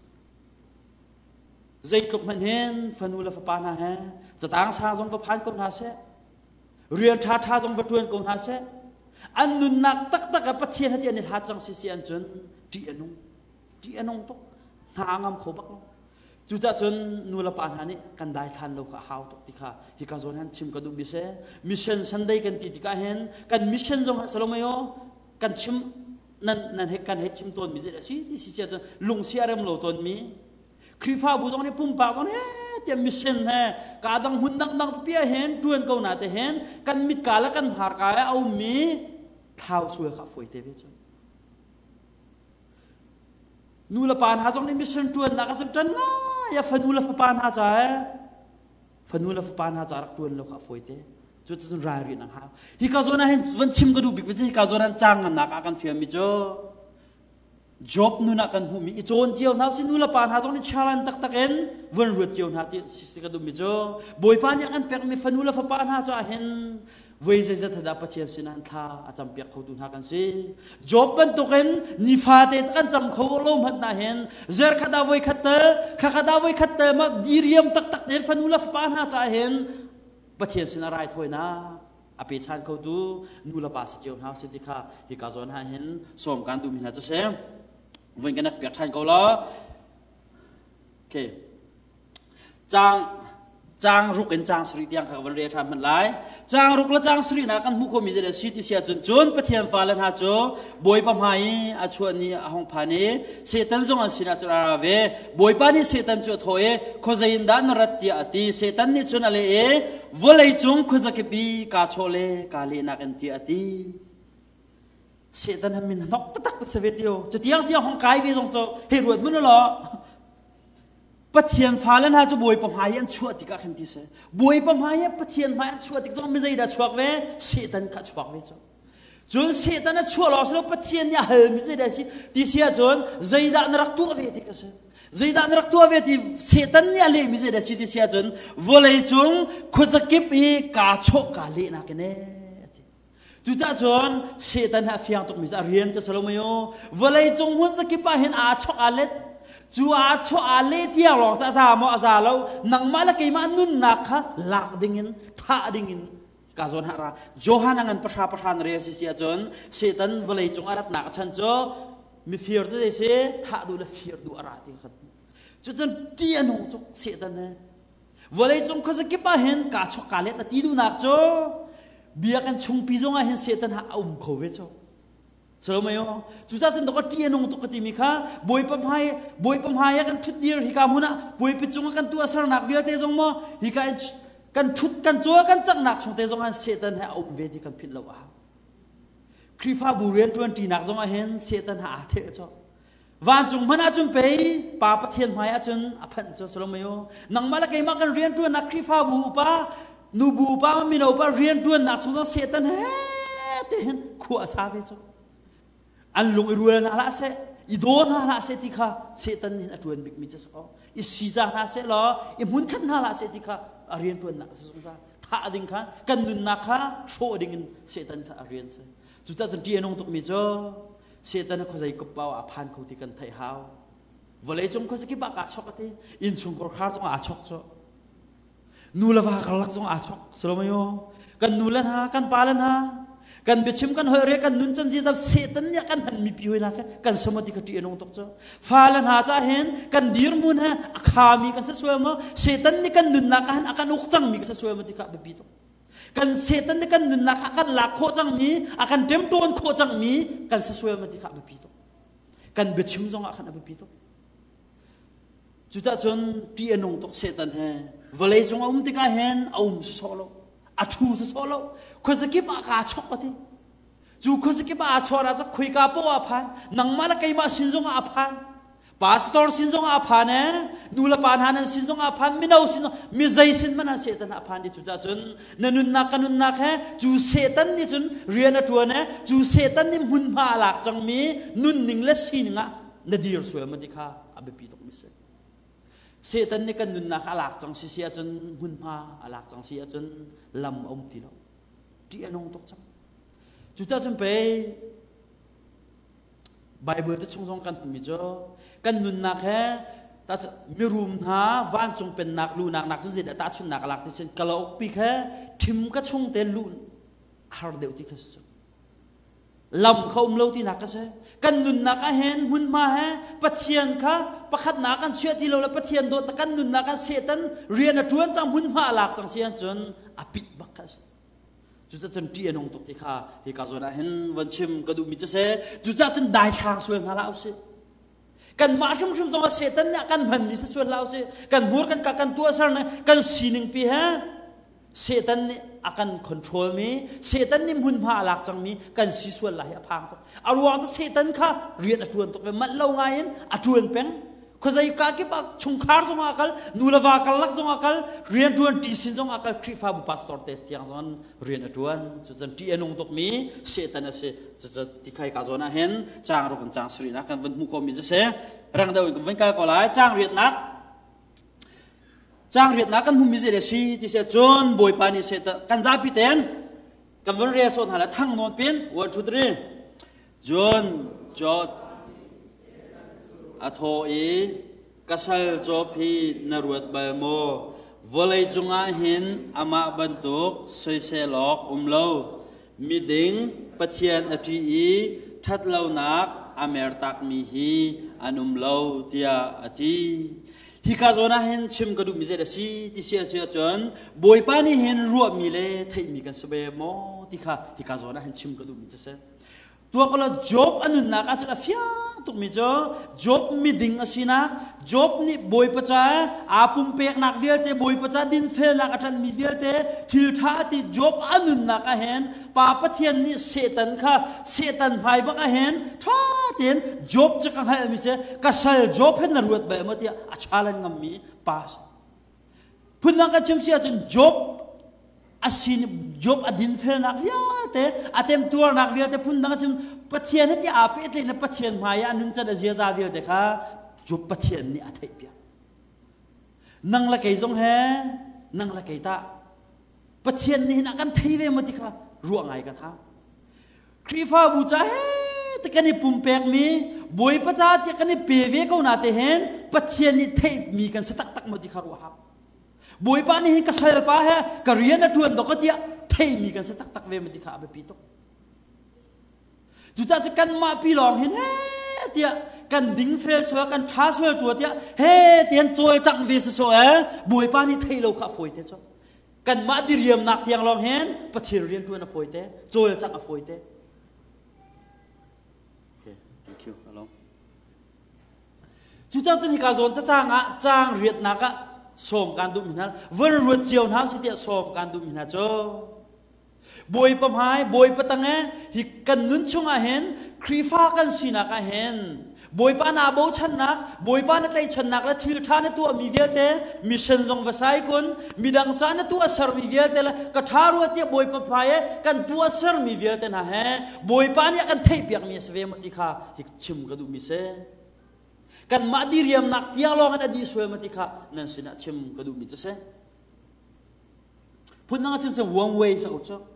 ใจกบมันเห็นฝันูละฟ้าปานะฮะจะต่างชาติจงประพันธ์กงหาเสเรียนชาจงประทวนกงหาเสอันนุนนักตักกับปะเทียนให้เจนิทาจังสิเสียนจนจีอนุงตกหางามโคบักลงจู่จ้าจนนูละปานหานี่กันได้ทันเราข้าหาวตกติข้าฮิกาโซนฮันชิมกระดูกบิเซ่มิชชั่นสันได้กันติก้าเห็นกันมิชชั่นจงสโลมโยกันชิมนั่นเหตุการณ์เหตุชิมตัวมีเจสิที่สิเสียจนลุงเสียเริ่มโลตัวมีครีฟ้าบุตรนี่ปุ่มปากตรงนี้เตียมิเซนเฮกาดังหุ่นนักเปียเห็นจวนเขาหนาแต่เห็นกันมิดกาละกันหารกายเอามีเท้าช่วยขับฝอยเตวิจนูละปานหาจงนี่มิเซนจวนนักจันนะอย่าฟันูละปานหาจ่ายฟันูละปานหาจ่ารักจวนเราขับฝอยเตจุดจุดรายรีนังฮาฮิกาโซนะเห็นวันชิมก็ดูบิ๊กบิ๊กฮิกาโซนั้นจังนักอากันเฟียมิจ่อjob nu nak kan humi i chon chiao na sin nu la pan ha jong ni chalan tak tak en wan ruat chiao na ti si ka dum mi jo boy pan ya kan pek mi fanu la fa pan ha cha hen wei je za thada pachian sin an tha a cham pek khau tu na kan si job ban to ken ni fa te kan cham khau lom hat na hen zer khada voi khatta khada voi khatta ma diriam tak tak te fanu la fa pan ha cha hen pachian sin rai thoi na api chan khau tu nu la pa sa chiao na si ti kha hi ka zon ha hen som kan tu mi na cha semวันกันนักเปียกทันเขาล้อโอเคจางรุกเป็นจางสรีเตียงขับวันเรียทำมันหลายจางรุกและจางสรีนักกันมุขมีเจริญสิทธิเสียจนประเทียนฟ้าและหาโจบอยปั๊มหายอาชวนี้อาหงพานีเสตันจงอันสินาจุราเวบอยปานีเสตันจุดถอยขจยินดานรัตติอติเสตันนี่จุนอะไรวลัยจงขจกิบีกาโชเลกาเลนักันติอติเสตันทำมินนกตักตักเสวติโอจะเตียงของกายวิจงโจเหตุมันนั่นหรอปะเทียนฟ้าแล้วนะจะบวยปั๊มหายอันชั่วติกาขันติเสบวยปั๊มหายปะเทียนหายอันชั่วติกาไม่ใช่ด่าชั่วเวเสตันขัดชั่วเวจจนเสตันนั้นชั่วหรอสแล้วปะเทียนเนี่ยเฮไม่ใช่ด่าสิที่เสียจนใจด่านรักตัวเวติกาเสใจด่านรักตัวเวทีเสตันเนี่ยเลยไม่ใช่ด่าสิที่เสียจนวลัยจงคุสกิบอีกาโชกาเลนักเน่จุดจ้าจนเสตันหาฟิยังตุกมิจาเรียนจะสโลมโยวลัยจงหุ่นสกิบาเห็นอาโชกาเลจูอาโชอาเลที่หลอกจะสามอาซาเราหนังมาละกี่มานุนนักฮะหลักดิ่งินท่าดิ่งินกาจนหาราโจฮานังันประชาเรียสิเสียจนเสตันวลัยจงอารัตนักฉันโจมีฟิร์ดจะเสียท่าดูละฟิร์ดูอาราติขัดจุดจนเจียนงจงเสตันเนี่ยวลัยจงเขาสกิบาเห็นกาโชกาเลแต่ตีดูนักโจเบียกันชงปีจงอาเห็นเสตันหาอุ้มเขาเวจสรุปไหมโยจุดจ้าจนตกเตียนงตกติมิค่ะบอยปั๊มหายกันชุดเดียวฮิกามุนะบอยปิจงกันตัวสารนักเวียเตจงมอฮิกากันชุดกันจัวกันจักหนักชงเตจงอันเสตันหาอุ้มเวทีกันผิดแล้ววะคริฟ้าบุเรียนจวนตีนักจงอาเห็นเสตันหาเทจวันจงมันอาจจะไปป่าประเทศหายอาจจะอภันจสรุปไหมโยนังมาละกี่มากันเรียนจวนนักคริฟ้าบูป้านูบูป้ามีนูป้าเรียนจวนนักชงเสตันเฮ้เตเห็นขัวซาเวจอันลงอีรวยนาละเสอีโดนนาละเสติค่ะเสตันนี่จวนบิ๊กมิจสกออีซีจานาเสลออีมุนขันนาละเสติค่ะอาเรียนจวนนักสงสารท่าดิ่งค่ะกันนุนนักค่ะโชดิ่งเสตันค่ะอาเรียนเสจุดจ้าจนเตียนงตุกมิจเสตันเขาใจกบเปล่าอาพันเขาที่กันไทยฮาววันเลยจงเขาสกิบากาชกติอินชงกรคาจงอาชกจ้นูละว่ากันลักจงอาชกสโลมโยกันนูละฮะกันปาละฮะกันเบชิมกันเฮเรกันนุนจันจีจับเสตันเนี่ยกันหันมีพิวนะกันสมาธิกติอนงตกจ้าฟ้าลันหาจ้าเห็นกันดีร์มุนฮะขามีกันสวยมั้งเสตันนี่กันนุนนักหันอากันอุกจังมีกันสวยมั้งที่ข้าเบียดกันเสตันนี่กันนุนนักอากันหลักโคจังมีอากันเต็มตัวโคจังมีกันสวยมั้งที่ข้าเบียดกันเบชิมจงอากันเบียดจุดจนที่อนงตกเสตันฮะวันเลยจงอุ้มที่ข้าเห็นอุ้มสุดโลอาชูสโซโลคนสกิบอากาชกติจูคนสกิบอาชอราจะคุยกับพ่ออาพันนังมาละกี่มาสินจงอาพันพาสตอร์สินจงอาพันเนี่ยนูละปานหานันสินจงอาพันมินาสินมิใจสินมันน่ะเสตันอาพันที่จุดจนนุนนักแค่จูเสตันนี่จนเรียนตัวเนี่ยจูเสตันนี่หุ่นมาหลักจังมีนุนนิ่งและสินงะนดีร์สวยมันที่ข้าอภิปิตกมิเสเสตันนี่กันนุนนักหลักจังเสียจนหุ่นมาหลักจังเสียจนลำอมตีเราที่อนงตกจังจุดจ้าจนไปไบเบิลจะชงกันมิจ่อกันนุนนักแค่แต่มีรูมหาวันจงเป็นนักลูนักจนสิเดตาชุนนักหลักที่เช่นกะโลกปีแค่ทิมก็ชงเตลูนฮาร์เดลที่เขาสจลำเขาเล่าที่นักก็ใช่กันนุนนักเห็นหุ่นมาแฮปะเทียนค่ะประคัดนักกันเชื่อที่เราแล้วปะเทียนโดนตะกันนุนนักกันเสตันเรียนจวนจังหุ่นมาหลักจังเสียจนอภิบักกันจุดจนที่อนงตกที่ข้าที่ข้าส่วนเห็นวันชิมกระดูมิจะเสจุดจนได้ทางส่วนหาเราสิกันมาชุ่มชุ่มสงเสตันเนี่ยกันมันนี่ส่วนเราสิกันหัวกันตัวสารเนี่ยกันสีหนึ่งปีฮะเสตันนี่อาการควบคุมมีเสตันนี่หุ่นผ้าหลักจังมีกันสีส่วนหลายพังตัวเอาว่าจะเสตันค่ะเรียนอัจวนตัวเป็นมันเล่าไงยันอัจวนเป็นคนใจกากิบชุงคาร์สงอาคัลนูลาวาคัลลักสงอาคัลเรียนจวนทีสินสงอาคัลคริฟาบุพาสตอร์เตสที่ยังสอนเรียนอัจวนจนที่เอ็นงตกมีเสตันเนี่ยจะที่ใครกาโซน่าเห็นจางรูปจางสุรินักกันวันมุขมีจะเสรังเดียวกันวันกาก็หลายจางเรียนนักกันหุ่มมีเสด็จชีที่เสจนบอยปานิเสตกันซาพิเตนกันวันเรียสอนหาละทั้งนอนเป็นวันชุดรีจนจอดอโทอีกัสลจบพีนรวดใบโมวลัยจงอาหินอามาบรรทุกสวยเสลอกเลามีดิ่งปะเทียนอจีอีทัดเลานักอเมรตักมีฮีอันเลาเตียอจีฮิคาโซนาเห็นชิมกระดูมิเซดซีที่เสียจนบอยปานี่เห็นรัวมีเล่ไทยมีกันสบายโมที่ฮิคาโซนาเห็นชิมกระดูมิเซตัวก็ละจบอันนั้นนักอาศัยฟิ้งตุกมิจ้าจบมีดิ่งอาศินะจบนี่บอยปัจจัยอาปุ่มเปียกนักเดียเตบอยปัจจัยดินเฟลนักอาจารย์มีเดียเตทิลท่าที่จบอันนั้นนักเห็นป่าปะเทียนนี่เสตันค่ะเสตันไฟบักเห็นท่าเตียนจบจะกันให้มิเซก็ใช่จบเห็นนรวดแบบเมื่อที่อาชาลังงมีป่าพุ่นนักชิมเสียจนจบอาศินจบอดินเฟลนักเดียเตอาเต็มตัวนักเดียเตพุ่นนักชิมปะเทียนที่อาเปิดเลยนะปะเทียนมายานุนจะได้เสียใจเดียวเด็กค่ะจุบปะเทียนนี่อาทิตย์เปียนั่งละเกยจงแฮนั่งละเกยตาปะเทียนนี่นักกันทีเวมาติค่ะรัวไงกันฮะครีฟ้าบูชาเฮแต่กันนี่ปุ่มเปียกมีบวยประจาที่กันนี่เปียเวก็น่าเตเห็นปะเทียนนี่เทมีกันสตักมาติค่ะรัวครับบวยป้านี่ก็ใช่ละป้าเฮก็เรียนนะทวนดอกก็เดียเทมีกันสตักเวมาติค่ะแบบปีโตจุดจะกันมาปีหลองเห็นเฮ้เตียกันดิ้งเฟลสวกันท้าสวยตัวเตียเฮ้เตียนจอยจังเวสสวยบวยป้านี่ไทยเราข้าฝอยเตะจ้ะกันมาดิเรียมนักเตียงลองเห็นปะเทียนเรียนตัวน่ะฝอยเตะจอยจังฝอยเตะโอเค thank you ฮัลโหลจุดจะนี่การสอนจะจ้างเรียนนักอะส่งการดูมินาวันรุ่งเจียวน้ำสิเตียส่งการดูมินาจ้ะบอยปะไม้บอยปะตังเงฮิกันนุนชงอาเห็นครีฟ้ากันสีนักอาเห็นบอยปานาโบชันนักบอยปานาใจชันนักและทิลท่านตัวมีเดียเตมีเชนจงภาษาอีกุนมีดังจานตัวสร์มีเดียเตละกระทารัวเตียบอยปะพายกันตัวสร์มีเดียเตนะเฮบอยปานี่กันเทียบอย่างมีสเวมติค่ะฮิชิมกระดูมิเซกันมาดีเรียมนักเตียงลองกันอดีสเวมติค่ะนั่นสินะชิมกระดูมิเซพูดนั่งชิมเสียงวงเวสักอุจจา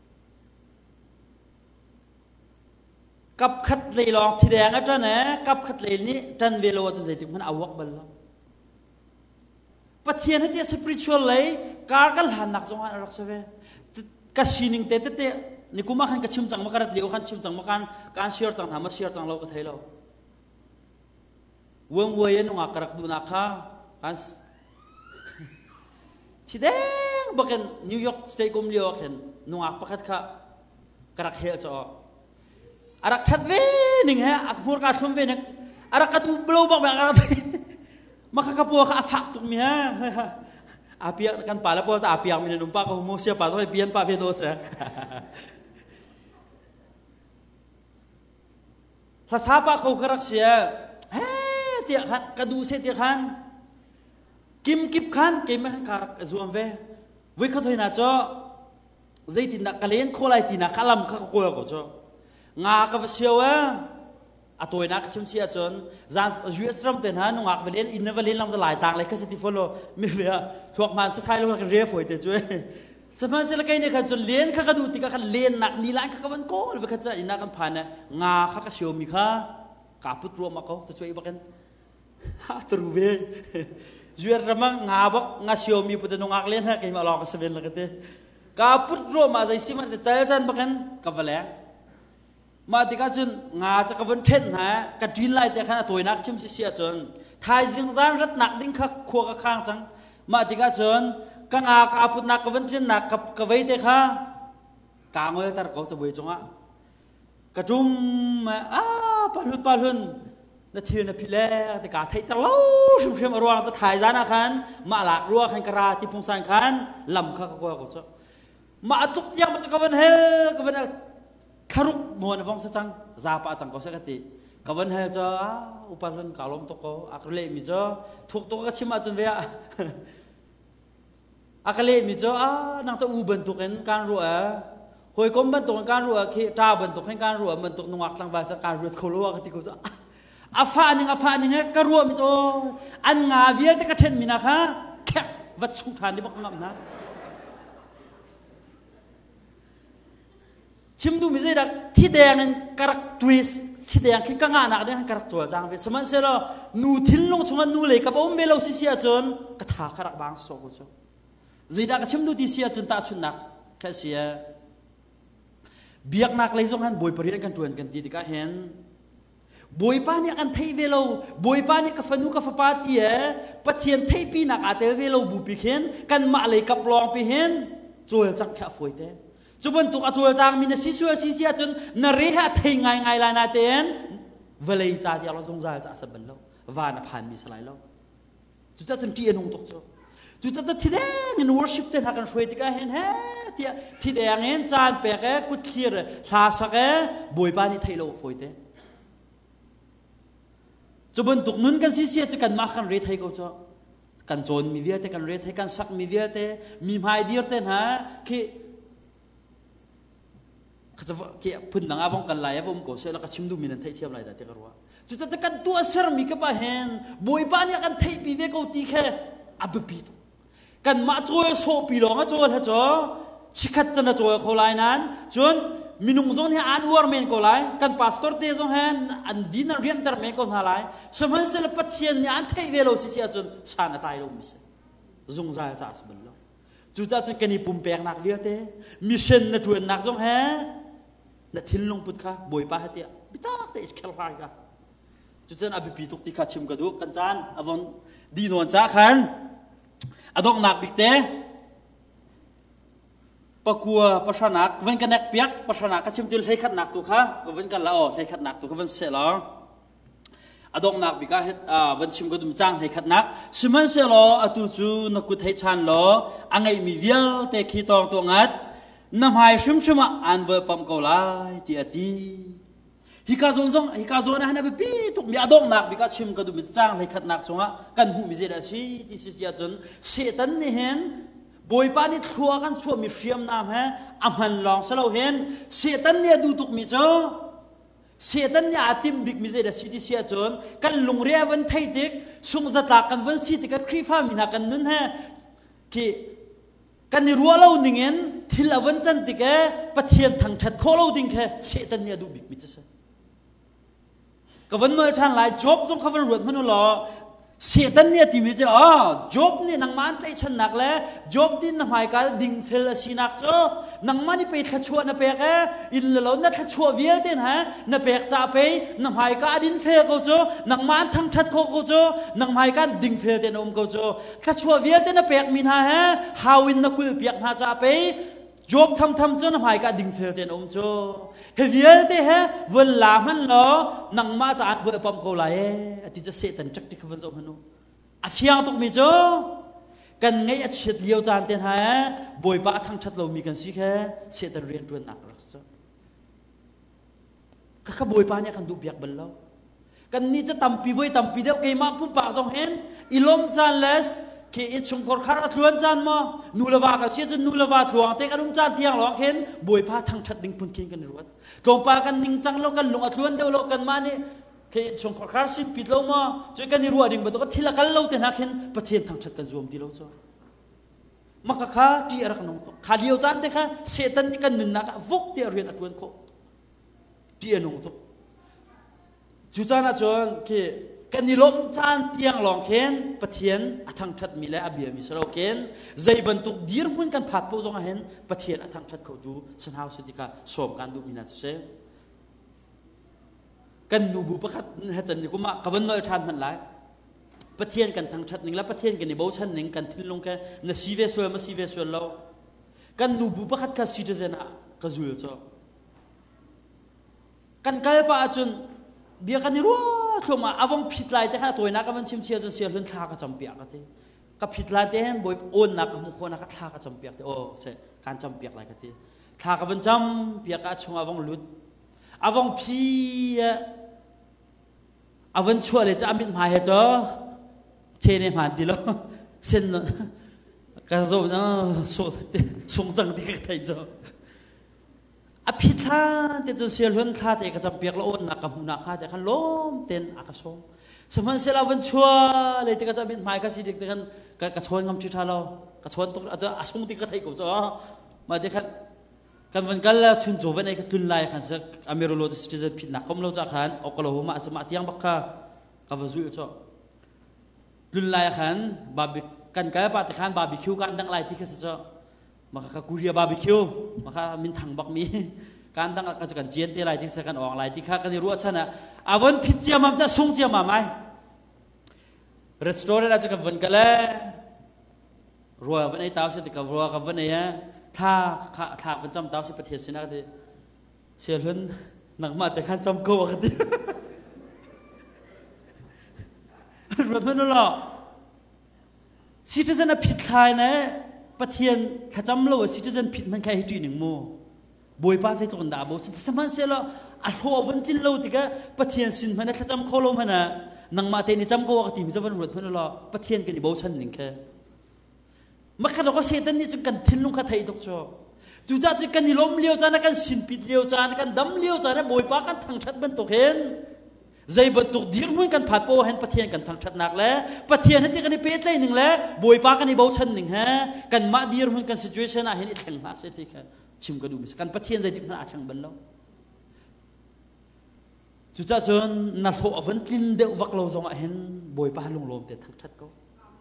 กับขัดเลยลองที่แดงอาจารย์นะกับขัดเลยนี่จันเวโลจันใจถึงมันเอาวักบัลลังปะเทียนให้เตะสปิริตชัวลเลยการกันหันนักจงหันรักษาเวกัสชินิงเตะนี่กูมาขันกัชิมจังมาการัดเลี้ยวขันชิมจังมาการเชียร์จังทำมาเชียร์จังเราก็เทเราวงเวียนงากรักดูนักค่ะกันที่แดงบักเห็นนิวยอร์กสเตย์กุมเลี้ยวเห็นนงากประคัดค่ะกรักเฮลจ่ออารักชัดเวนิงฮะอักมูร์กาชมเวนิงอารักกัดบลูบักแบบอารักมาขับปัวขับฝักตุกมีฮะอาเปียกันป่าแล้วปัวจะอาเปียมีนุ่มป้าก็โมเสียป่าจะไปเปลี่ยนป่าเวโดสภาษาป้าเขากรักเสียเฮ้เตียขันกระดูเสียเตียขันกิบขันกิมไม่ขันกรักจวมเววิเขาถอยน่าจ้อใจตินักกะเลียนโคไลตินักขลัมข้าโคยก็จ้องากับเชียวอะตัวนักชิมเชียจนจานยูเอสรัมเต็นฮะนุ่งอักเวลีนอินเนเวลีนลำจะหลายต่างเลยก็สิทธิฟอลโล่ไม่เหลือพวกมันสุดท้ายเราก็เรียบฝอยเตจ้วยสมัยเสร็จแล้วกันเนี่ยจนเลี้ยนข้าก็ดูติกาขันเลี้ยนหนักนี่ล้านข้าก็มันโก้หรือว่าข้าจะอินนักกันผ่านเนี่ยงาข้าก็เชียวมีข้ากาพุทรวมมาเขาจะช่วยบักันฮะตรูเวยูเอสรัมงาบักงาเชียวมีพุทธนุ่งอักเลี้ยนฮะกินมาลองกับเซเว่นแล้วกันเต้กาพุทรวมมาใจสิมันจะใจจันบักันกับแหวนมาติกาจนงาจะกวนเทนฮะกระดินไล่แต่ขณะตัวนักชิมเสียจนทายจึงร้านรัดหนักดิ้งขักขวกข้างจังมาติกาจนกังอากาพุนักกวนเทนหนักกับกไว้เตะข้ากางเวตาร์เขาจะเวจงอ่ะกระจุมปาลุนนาทีนาพิเล่แต่กาไทยตะเล่าชุ่มเชื่อมรวงจะถ่ายจานะคันมาหลักรัวขันกระราที่พงสังคันลำข้าก็ก็จะมาทุกอย่างมันจะกวันเฮกวันคารุกมวนฟองสังซาปะสังก็สักติกวันเฮจะอุปนันกาลมตกก็อักเลมิจะทุกตัวก็ชิมาจนเวียอักเลมิจะนางจะอูบันตุกันการรัวหอยก้มบันตุกันการรัวขี้ตาบันตุกันการรัวบันตุนวักตั้งใบสักการรัวโคลัวกติกุจะอาฟ้าหนึ่งการรัวมิจะอันงาเวียแต่กระเทนมินะค่ะแค่วัดสุธานที่บอกงามนะชิมดูมิเซดักที่แดงนั้นการักทวิสที่แดงขึ้นกังงานนักเนี่ยการักตัวจางไปสมัยเสร็จแล้วนูทิ้งลงชงนูเลยกับอมเบลล์ที่เสียจนกระถาการักบางส่วนจ้ะจีดักชิมดูที่เสียจนตาชุนนักแค่เสียเบียกนักเลยส่งหันบอยปริยันกันจวนกันดีก็เห็นบอยป้านี่กันไทยเวลาบอยป้านี่กับฟันุกับฟ้าตีปัจเจียนไทยปีนักอาเตเวลาบุปิเห็นกันมาเลยกับลองไปเห็นจวนจังแค่ฝอยเต้จุบันตุกอจวจางมีนสิชัวสิเสียจนนเรียไทยไงลายนาเตนเวลัยจ่าที่เราสงสารจ่าสบันแล้ววานผ่านมีสลายแล้วจุดจะจนที่เอ็นงตกจ้ะจุดจะที่แดงเงินวอร์ชิปเต้นหากันช่วยที่ก็เห็นเฮ้ที่แดงเห็นจานเปกกุดเคียร์ลาสักบอยปานี่ไทยเราฝอยเต้จุบันตุกนุนกันสิเสียจะกันมากันเรียไทยก็จ้ะกันโจนมีเวียเต้กันเรียไทยกันสักมีเวียเต้มีไม้เดียร์เต้นฮะที่เขาจะเกี่ยพื้นหลังอาบงกันไหลอาบงโกเสแล้วก็ชิมดูมีนันไทยเทียมไหลแต่เทกรัวจุดจะกันตัวเสร์มีกับบ้าเห็นบอยบ้านเนี่ยกันไทยปีเวกตีแค่อับปีตกันมาโจยโซปีหลงโจยเถอะจ้ะชิคัดจะน่ะโจยเขาไหลนั้นจนมินุงจงเนี่ยอันวอร์เมนก็ไหลกันพาสตอร์เตจงเห็นอันดินเรียนแต่เมนก็หาไหลสมัยเสร็จปัจเจียนเนี่ยอันไทยเวลาสิเสียจนชาณตายลงมิเสจงใจจะสมบูรณ์จุดจะกันนี่ปุ่มแปลงนักเวียเตมิเชนน่ะจวนนักจงเห็นนัดทิ้งลงพุทธะบอยป้าเตียบิตาเตอิสเคลฟายกันจุดนั้นอภิปีตุกติขาชิมกระดูกกันจานอวันดีนวลจ้าขันอดอกนักบิกเตปะกัวปะชนักวันกันนักเปียกปะชนักก็ชิมติลให้ขัดนักตุค่ะวันกันละอ๋อให้ขัดนักตุค่ะวันเสร็จแล้วอดอกนักบิกก็วันชิมกระดูกจ้างให้ขัดนักสมัยเสร็จแล้วอตุจูนักกุศให้ชันแล้วอังไงมีเวียลเตขีตองตัวงัดน้ำหายชุ่มชุ่มอันเวอร์ปั๊มเกาไลตีอตีฮิกาโซนนะฮะแบบปีตุกมีอดองนักบิกชิมก็ดูมิจ้างให้ขัดนักจงอ่ะกันหูมิเจดาชีที่สิจนเสตันนี่เห็นบอยปานี่ทัวกันชัวมีเชียมน้ำฮะอัมหันลองสลาวเห็นเสตันเนี่ยดูตุกมิจ้าเสตันเนี่ยอาติมบิกมิเจดาชีที่เสียจนกันลงเรียวันไทยดิกสุงจะตากันวันสิติกันครีฟ้ามินากันนั่นฮะที่กันนี่รัวเล่าหนึ่งเงินที่ละวันจันติแกปะเทียนทั้งชัดโคเล่าดิ่งแค่เสตันเนี่ยดูบิกมิจะใช่ก็วันเมื่อท่านหลายจบจงเขาวันรวดมันหล่อเสตันเนี่ยที่มิจะจบนี่นังมันใจฉันหนักแล้วจบดินหมายการดิ่งเฟลสีนักจ้ะนังมันนี่ไปทัชชัวนับเปกอินเรานัดทัชชัวเวียเต้นฮะนับเปกจ่าไปนังหมายการดินเฟลก็จ้ะนังมันทั้งชัดก็จ้ะนังหมายการดิ่งเฟลเต้นอมก็จ้ะทัชชัวเวียเต้นนับเปกมินฮะฮาวินนักกุลเปียกนาจ่าไปจบทำจ้ะนังหมายการดิ่งเฟลเต้นอมจ้ะเฮียเต้ฮะวันลามันล้อนังมาจากวันปั๊มก็ไหลที่จะเสตันจักที่เขาวันจบมันนู้อาเชียงตุกมิจ้ะกันไงอาชีพเลี้ยวจานเต้นฮะบอยป้าทั้งชัดเรามีกันสิแค่เสตันเรียนตัวหนักรักจ้ะก็ขบอยป้าเนี่ยกันดูเบียกบันแล้วกันนี่จะตั้มปีไว้ตั้มปีเดียวเกี่ยมาพุ่งปากส่งเห็นอิลมจานเลสเกี่ยชงกอร์คาร์ทวนจานมานูเลวากับเชียจนนูเลวาทวงเตะกันลุงจานเที่ยงหลอกเห็นบอยป้าทั้งชัดดิ่งพุ่งกินกันรวดกองปากันนิ่งจังแล้วกันลุงอัทวนเดียวแล้วกันมานี่เกี่ยชงกอร์คาร์สิปิดแล้วมาจะกันนี่รัวดิ่งบัดก็ทีละกันแล้วแต่นักเห็นประเทศทั้งชัดกันรวมที่เราจ้ะมักข้าที่อะไรกันน้องข้าเลี้ยวจานเตะข้าเสตันนี่กันหนึ่งนักฟุกเดียเรียนอัทวนโคที่น้องตัวจุดนั้นจนคือกันนิลมจานเตียงหลองเข็นปะเทียนทั้งชัดมีและอเบียมีสโลเกนใจบรรทุกดีร์มุนกันผัดปูจงเห็นปะเทียนทั้งชัดเขาดูสันหาวสุดิกาสวมกันดูมีนาเสกันนูบุประคัดเหตุนี้ก็มากับวันน้อยชานมันหลายปะเทียนกันทั้งชัดหนึ่งและปะเทียนกันในโบชันหนึ่งกันทิ้งลงแค่นสีเวสวยมาสีเวสวยเรากันนูบุประคัดกันสีเจเจนะก็จุยจ้ะกันกลายเป็นจนเบียกันนี่รัวขลุ่มอาวงผิดลายแต่ข้าตัวนักมันชิมเชียจนเสียลุ้นท่าก็จำเปียกกันทีกับผิดลายแต่เห็นบ่อยโอนนักมุขคนนักท่าก็จำเปียกทีโอ้ใช่การจำเปียกอะไรกันทีท่าก็มันจำเปียกก็ช่วงอาวงลุดอาวงพีอาวงชั่วเลยจะอามิดหมายเหรอเชนในหมันดีแล้วเส้นกระโจนส่งจังดีกันไทยจ้ะอภิธาเตจนเสียล้วนท่าเตก็จำเปียกละโอนนักกับหูนักข้าจะขันล้มเต้นอากาศสมัยเสลาวันชัวเลยเตก็จะเป็นหมายก็สิเด็กกันกระชวนงำชุดท่าเรากระชวนตรงอาจจะอาสงติกระไทยกูจ้ะมาเด็กกันวันกันแล้วชุนโจวันไอ้ก็ตุนไล่ขันสักอเมริกาจะจะผิดนักเขาไม่รู้จักขันออกกระโหมาสมัติยังบักข้ากับวันสุยจ้ะตุนไล่ขันบาร์บีกันกันปะแต่ขันบาร์บีคิวกันตั้งไล่ที่เขาจะมาข้ากุเรียบาร์บีคิวมาข้ามินถังบักมีการตั้งการจัดการเจียนที่ไรที่ใช้กันออกไรที่ข้ากันรู้ว่าฉันนะอาวันพิจิตรมันจะส่งเจียมาไหมรีสอร์ทเราจะกับวันกันแล้วรัววันไอ้เต้าเสียติกับรัวกับวันไอ้ถ้าวันจำเต้าเสียประเทศสินะที่เสียล้นหนักมาแต่ขันจำโก้กันที่รถมันนั่นหรอซิติเซนผิดทายนะประเทศข้าจำเราว่าซิติเซนผิดมันแค่ให้จีหนึ่งโมบอยป้าใส่ตรงดาบสมัยเสร็จแล้วอัลโหวันที่เราติกะประเทศสินมันจะจำโคลมันนะนังมาเตนี่จำโกว่าที่มิจะวันรุ่งมันละประเทศกันอีโบชันหนึ่งแค่มาขัดเราก็เสด็จนี่จึงกันทิ้งลงคาไทยตกชัวจุดจึงกันนี่ล้มเลี้ยวจานกันสินปิดเลี้ยวจานกันดำเลี้ยวจานบอยป้ากันทางชัดบรรทุกเห็นใจบรรทุกดีรุ่งกันผัดโปเห็นประเทศกันทางชัดหนักแล้วประเทศนั้นที่กันนี่เป็ดเลยหนึ่งแล้วบอยป้ากันอีโบชันหนึ่งฮะกันมาดีรุ่งกัน situation อ่ะเห็นอีกแห่งหาเสียทีแค่ชิมก็ดูมิสกันประเทศใจจึงน่าช่างบันแล้วจุดจนนักโหวันกินเดือดวักเราจงเห็นบอยป้าลงลมแต่ทั้งชัดก็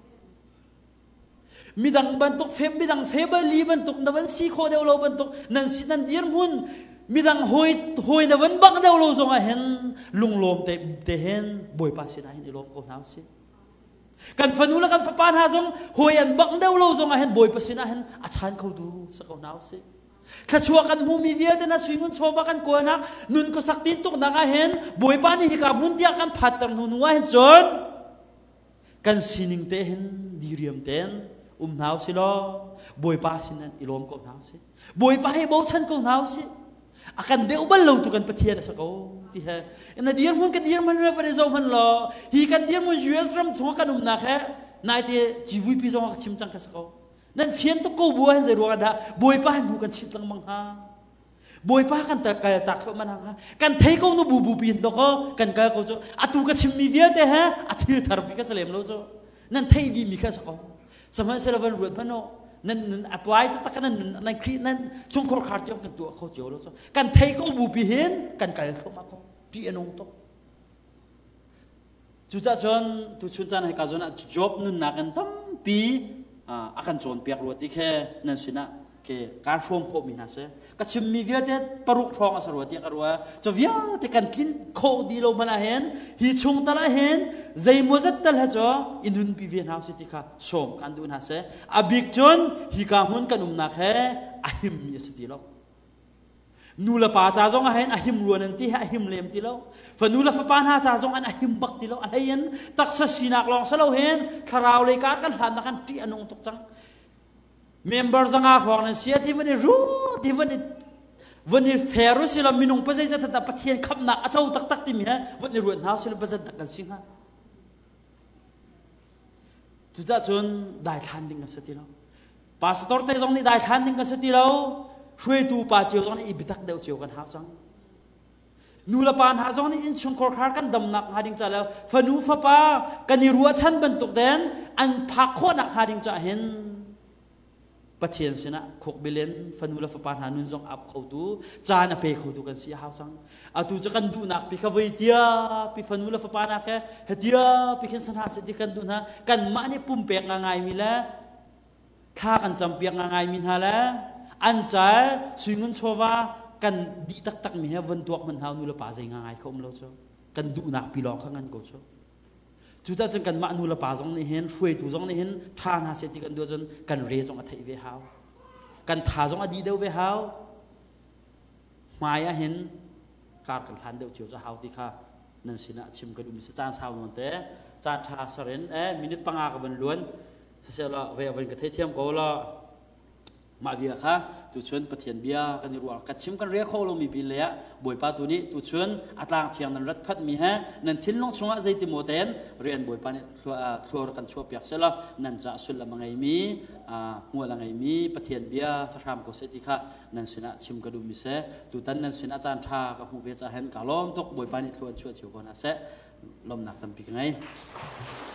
มีดังบรรทุกเฟมมีดังเฟเบอร์ลีบรรทุกนวันซีโคเดวเราบรรทุกนั่นสินั่นเดียร์มุนมีดังหอยนวันบักเดวเราจงเห็นลงลมแต่เห็นบอยป้าสินะเห็นลมก็หนาวสิกันฟันูแล้วกันฟ้าหาจงหอยอันบักเดวเราจงเห็นบอยป้าสินะเห็นอาจารย์เขาดูสักเขาหนาวสิข้าชัวกันหูมีเดียแต่น่าสวยงามชมกันกวนนักนุนก็สักตินตุกนักเห็นบอยป้านี่กับมุนเดียกันพัดตังนุนว่าเห็นจนกันสินิงเตเห็นดีเรียมเต้นหนาวสิล้อบอยป้าสินั้นอีลมก็หนาวสิบอยป้าให้โบชันก็หนาวสิอาการเดือดบัลลังตุกันประเทศสักเขาที่เหรอในเดียร์มุนกันเดียร์มันเรื่องอะไรจงมันล้อฮีกันเดียร์มุนยูเอสรัมชงกันนักเหรอนายเตจีวีพีจงชิมจังกันสักเขานั่นเฟียนตุกบัวเห็นใจรัวกันดาบอยป้าดูกันชิดลังมังฮาบอยป้ากันแต่กายตักมันฮะกันเทก็นูบูปีนตก็กันกายก็จะอัตุกันชิมมีเดียเตะฮะอัตุทารุปิกาเสลมโลจ้นั่นเทดีมีแค่สักเขาสมัยเซลวันรุ่นมันโนนั่นอัปไว้ตะกันนั่นครีนั่นช่วงโคราชเจ้ากันตัวเขาเจียวโลจ้กันเทก็บูปีเห็นกันกายเขามาเขาที่อนงโตจุดจนตุชุนจันให้กาจนจบนุนนักกันตั้มปีอาการโจรเปียกรวดที่แค่นั่นสินะแค่การช่วงโคมินาเสก็ชิมมีเวียดปรุกทองอสรวดที่กันว่าจะเวียดที่กันกินโคดีโลมันเห็นฮิชงตละเห็นใจมัวจัดตละจ้ะอินุนปีเวียนหาวสิที่ค่ะชมกันดูนะเสอบิกจนฮิกาหุนกันนักแค่อาหิมยสติโลนูละป้าจ้าจงเห็นอาหิมรวนนั่นที่อาหิมเลมที่โลฝันนูละฟ้าป้าหน้าจ้าจงอันอาหิมบักที่โลอะไรยันตักษสีนักลองสโลเห็นคาราวเลยการกันหันนักกันที่อนงตกจังเมมเบอร์จังอาของนั่นเสียที่วันนี้รู้ที่วันนี้เฟรุสิลามินงภาษาจะตัดประเทศขับหนักอาเจ้าตักที่มีฮะวันนี้รวนหาวสิลาภาษาตักกันสิงฮะจุดจนได้ทันดิ้งกันสติแล้วพาสตอร์เตจงนี่ได้ทันดิ้งกันสติแล้วช่วยตูป้าเจียวตอนนี้อิบิตักเดียวเจียวกันหาจังนูละปานหาจังนี่อินชงคอร์คาร์กันดำหนักหาดิ้งจ่าแล้วฝันูฟ้าป้ากันนี่รัวชั้นบรรทุกเด่นอันพักโคนักหาดิ้งจ่าเห็นประเทศสินะขกเบลนฝันูละฟ้าป้าหานุนจงอับเขาตูจานอเปเขาตูกันเสียหาจังอาตูจะกันดูนักพิคาวิเดียพิฝันูละฟ้าป้านักแค่เฮียพิคินสนาสิที่กันดูนะกันมาเนี่ยปุ่มเปียกง่ายมีแล้วถ้ากันจำเปียกง่ายมีฮะแล้วอันใจสุยงุนชัวว่ากันดีตักมีเหวันตัวมันหานูละป่าใจง่ายเขาไม่รู้จ้ะกันดูนักปีหลอกข้างนั้นก็จ้ะจุดนั้นกันมานูละป่าจงนี่เห็นช่วยตัวจงนี่เห็นทานหาเสติกันด้วยจนกันเรจงอัฐิเวหาวกันท่าจงอดีเดียวเวหาวหมายเห็นการกันทันเดียวเจียวจะหาวที่ข้านั่นสินะชิมกระดูมิสจานสาวมันเตะจานชาสเรนมินิปังอากบันล้วนเสียละเวอวันกระเทียมก็ละมาเบียค่ะตุชวนประเทียนเบียกันรัวกัดชิมกันเรียกเขาลงมีปีเลี้ยบวยปาตัวนี้ตุชวนอัตลางเทียงนั้นรัดพัดมีฮะนั่นทิ้งลงชงอาใจติโมเตนเรียนบวยปาเนี่ยชัวร์กันชัวเปียกเสียละนั่นจะสุดละมังไงมีหัวละไงมีประเทียนเบียสครามโกเซติค่ะนั่นสินะชิมกระดูมิเสตุตันนั่นสินะจานชากับหูเวจะเห็นกาล้อมตกบวยปาเนี่ยชัวร์เฉียวกันนะเสลมหนักตั้มปีกไง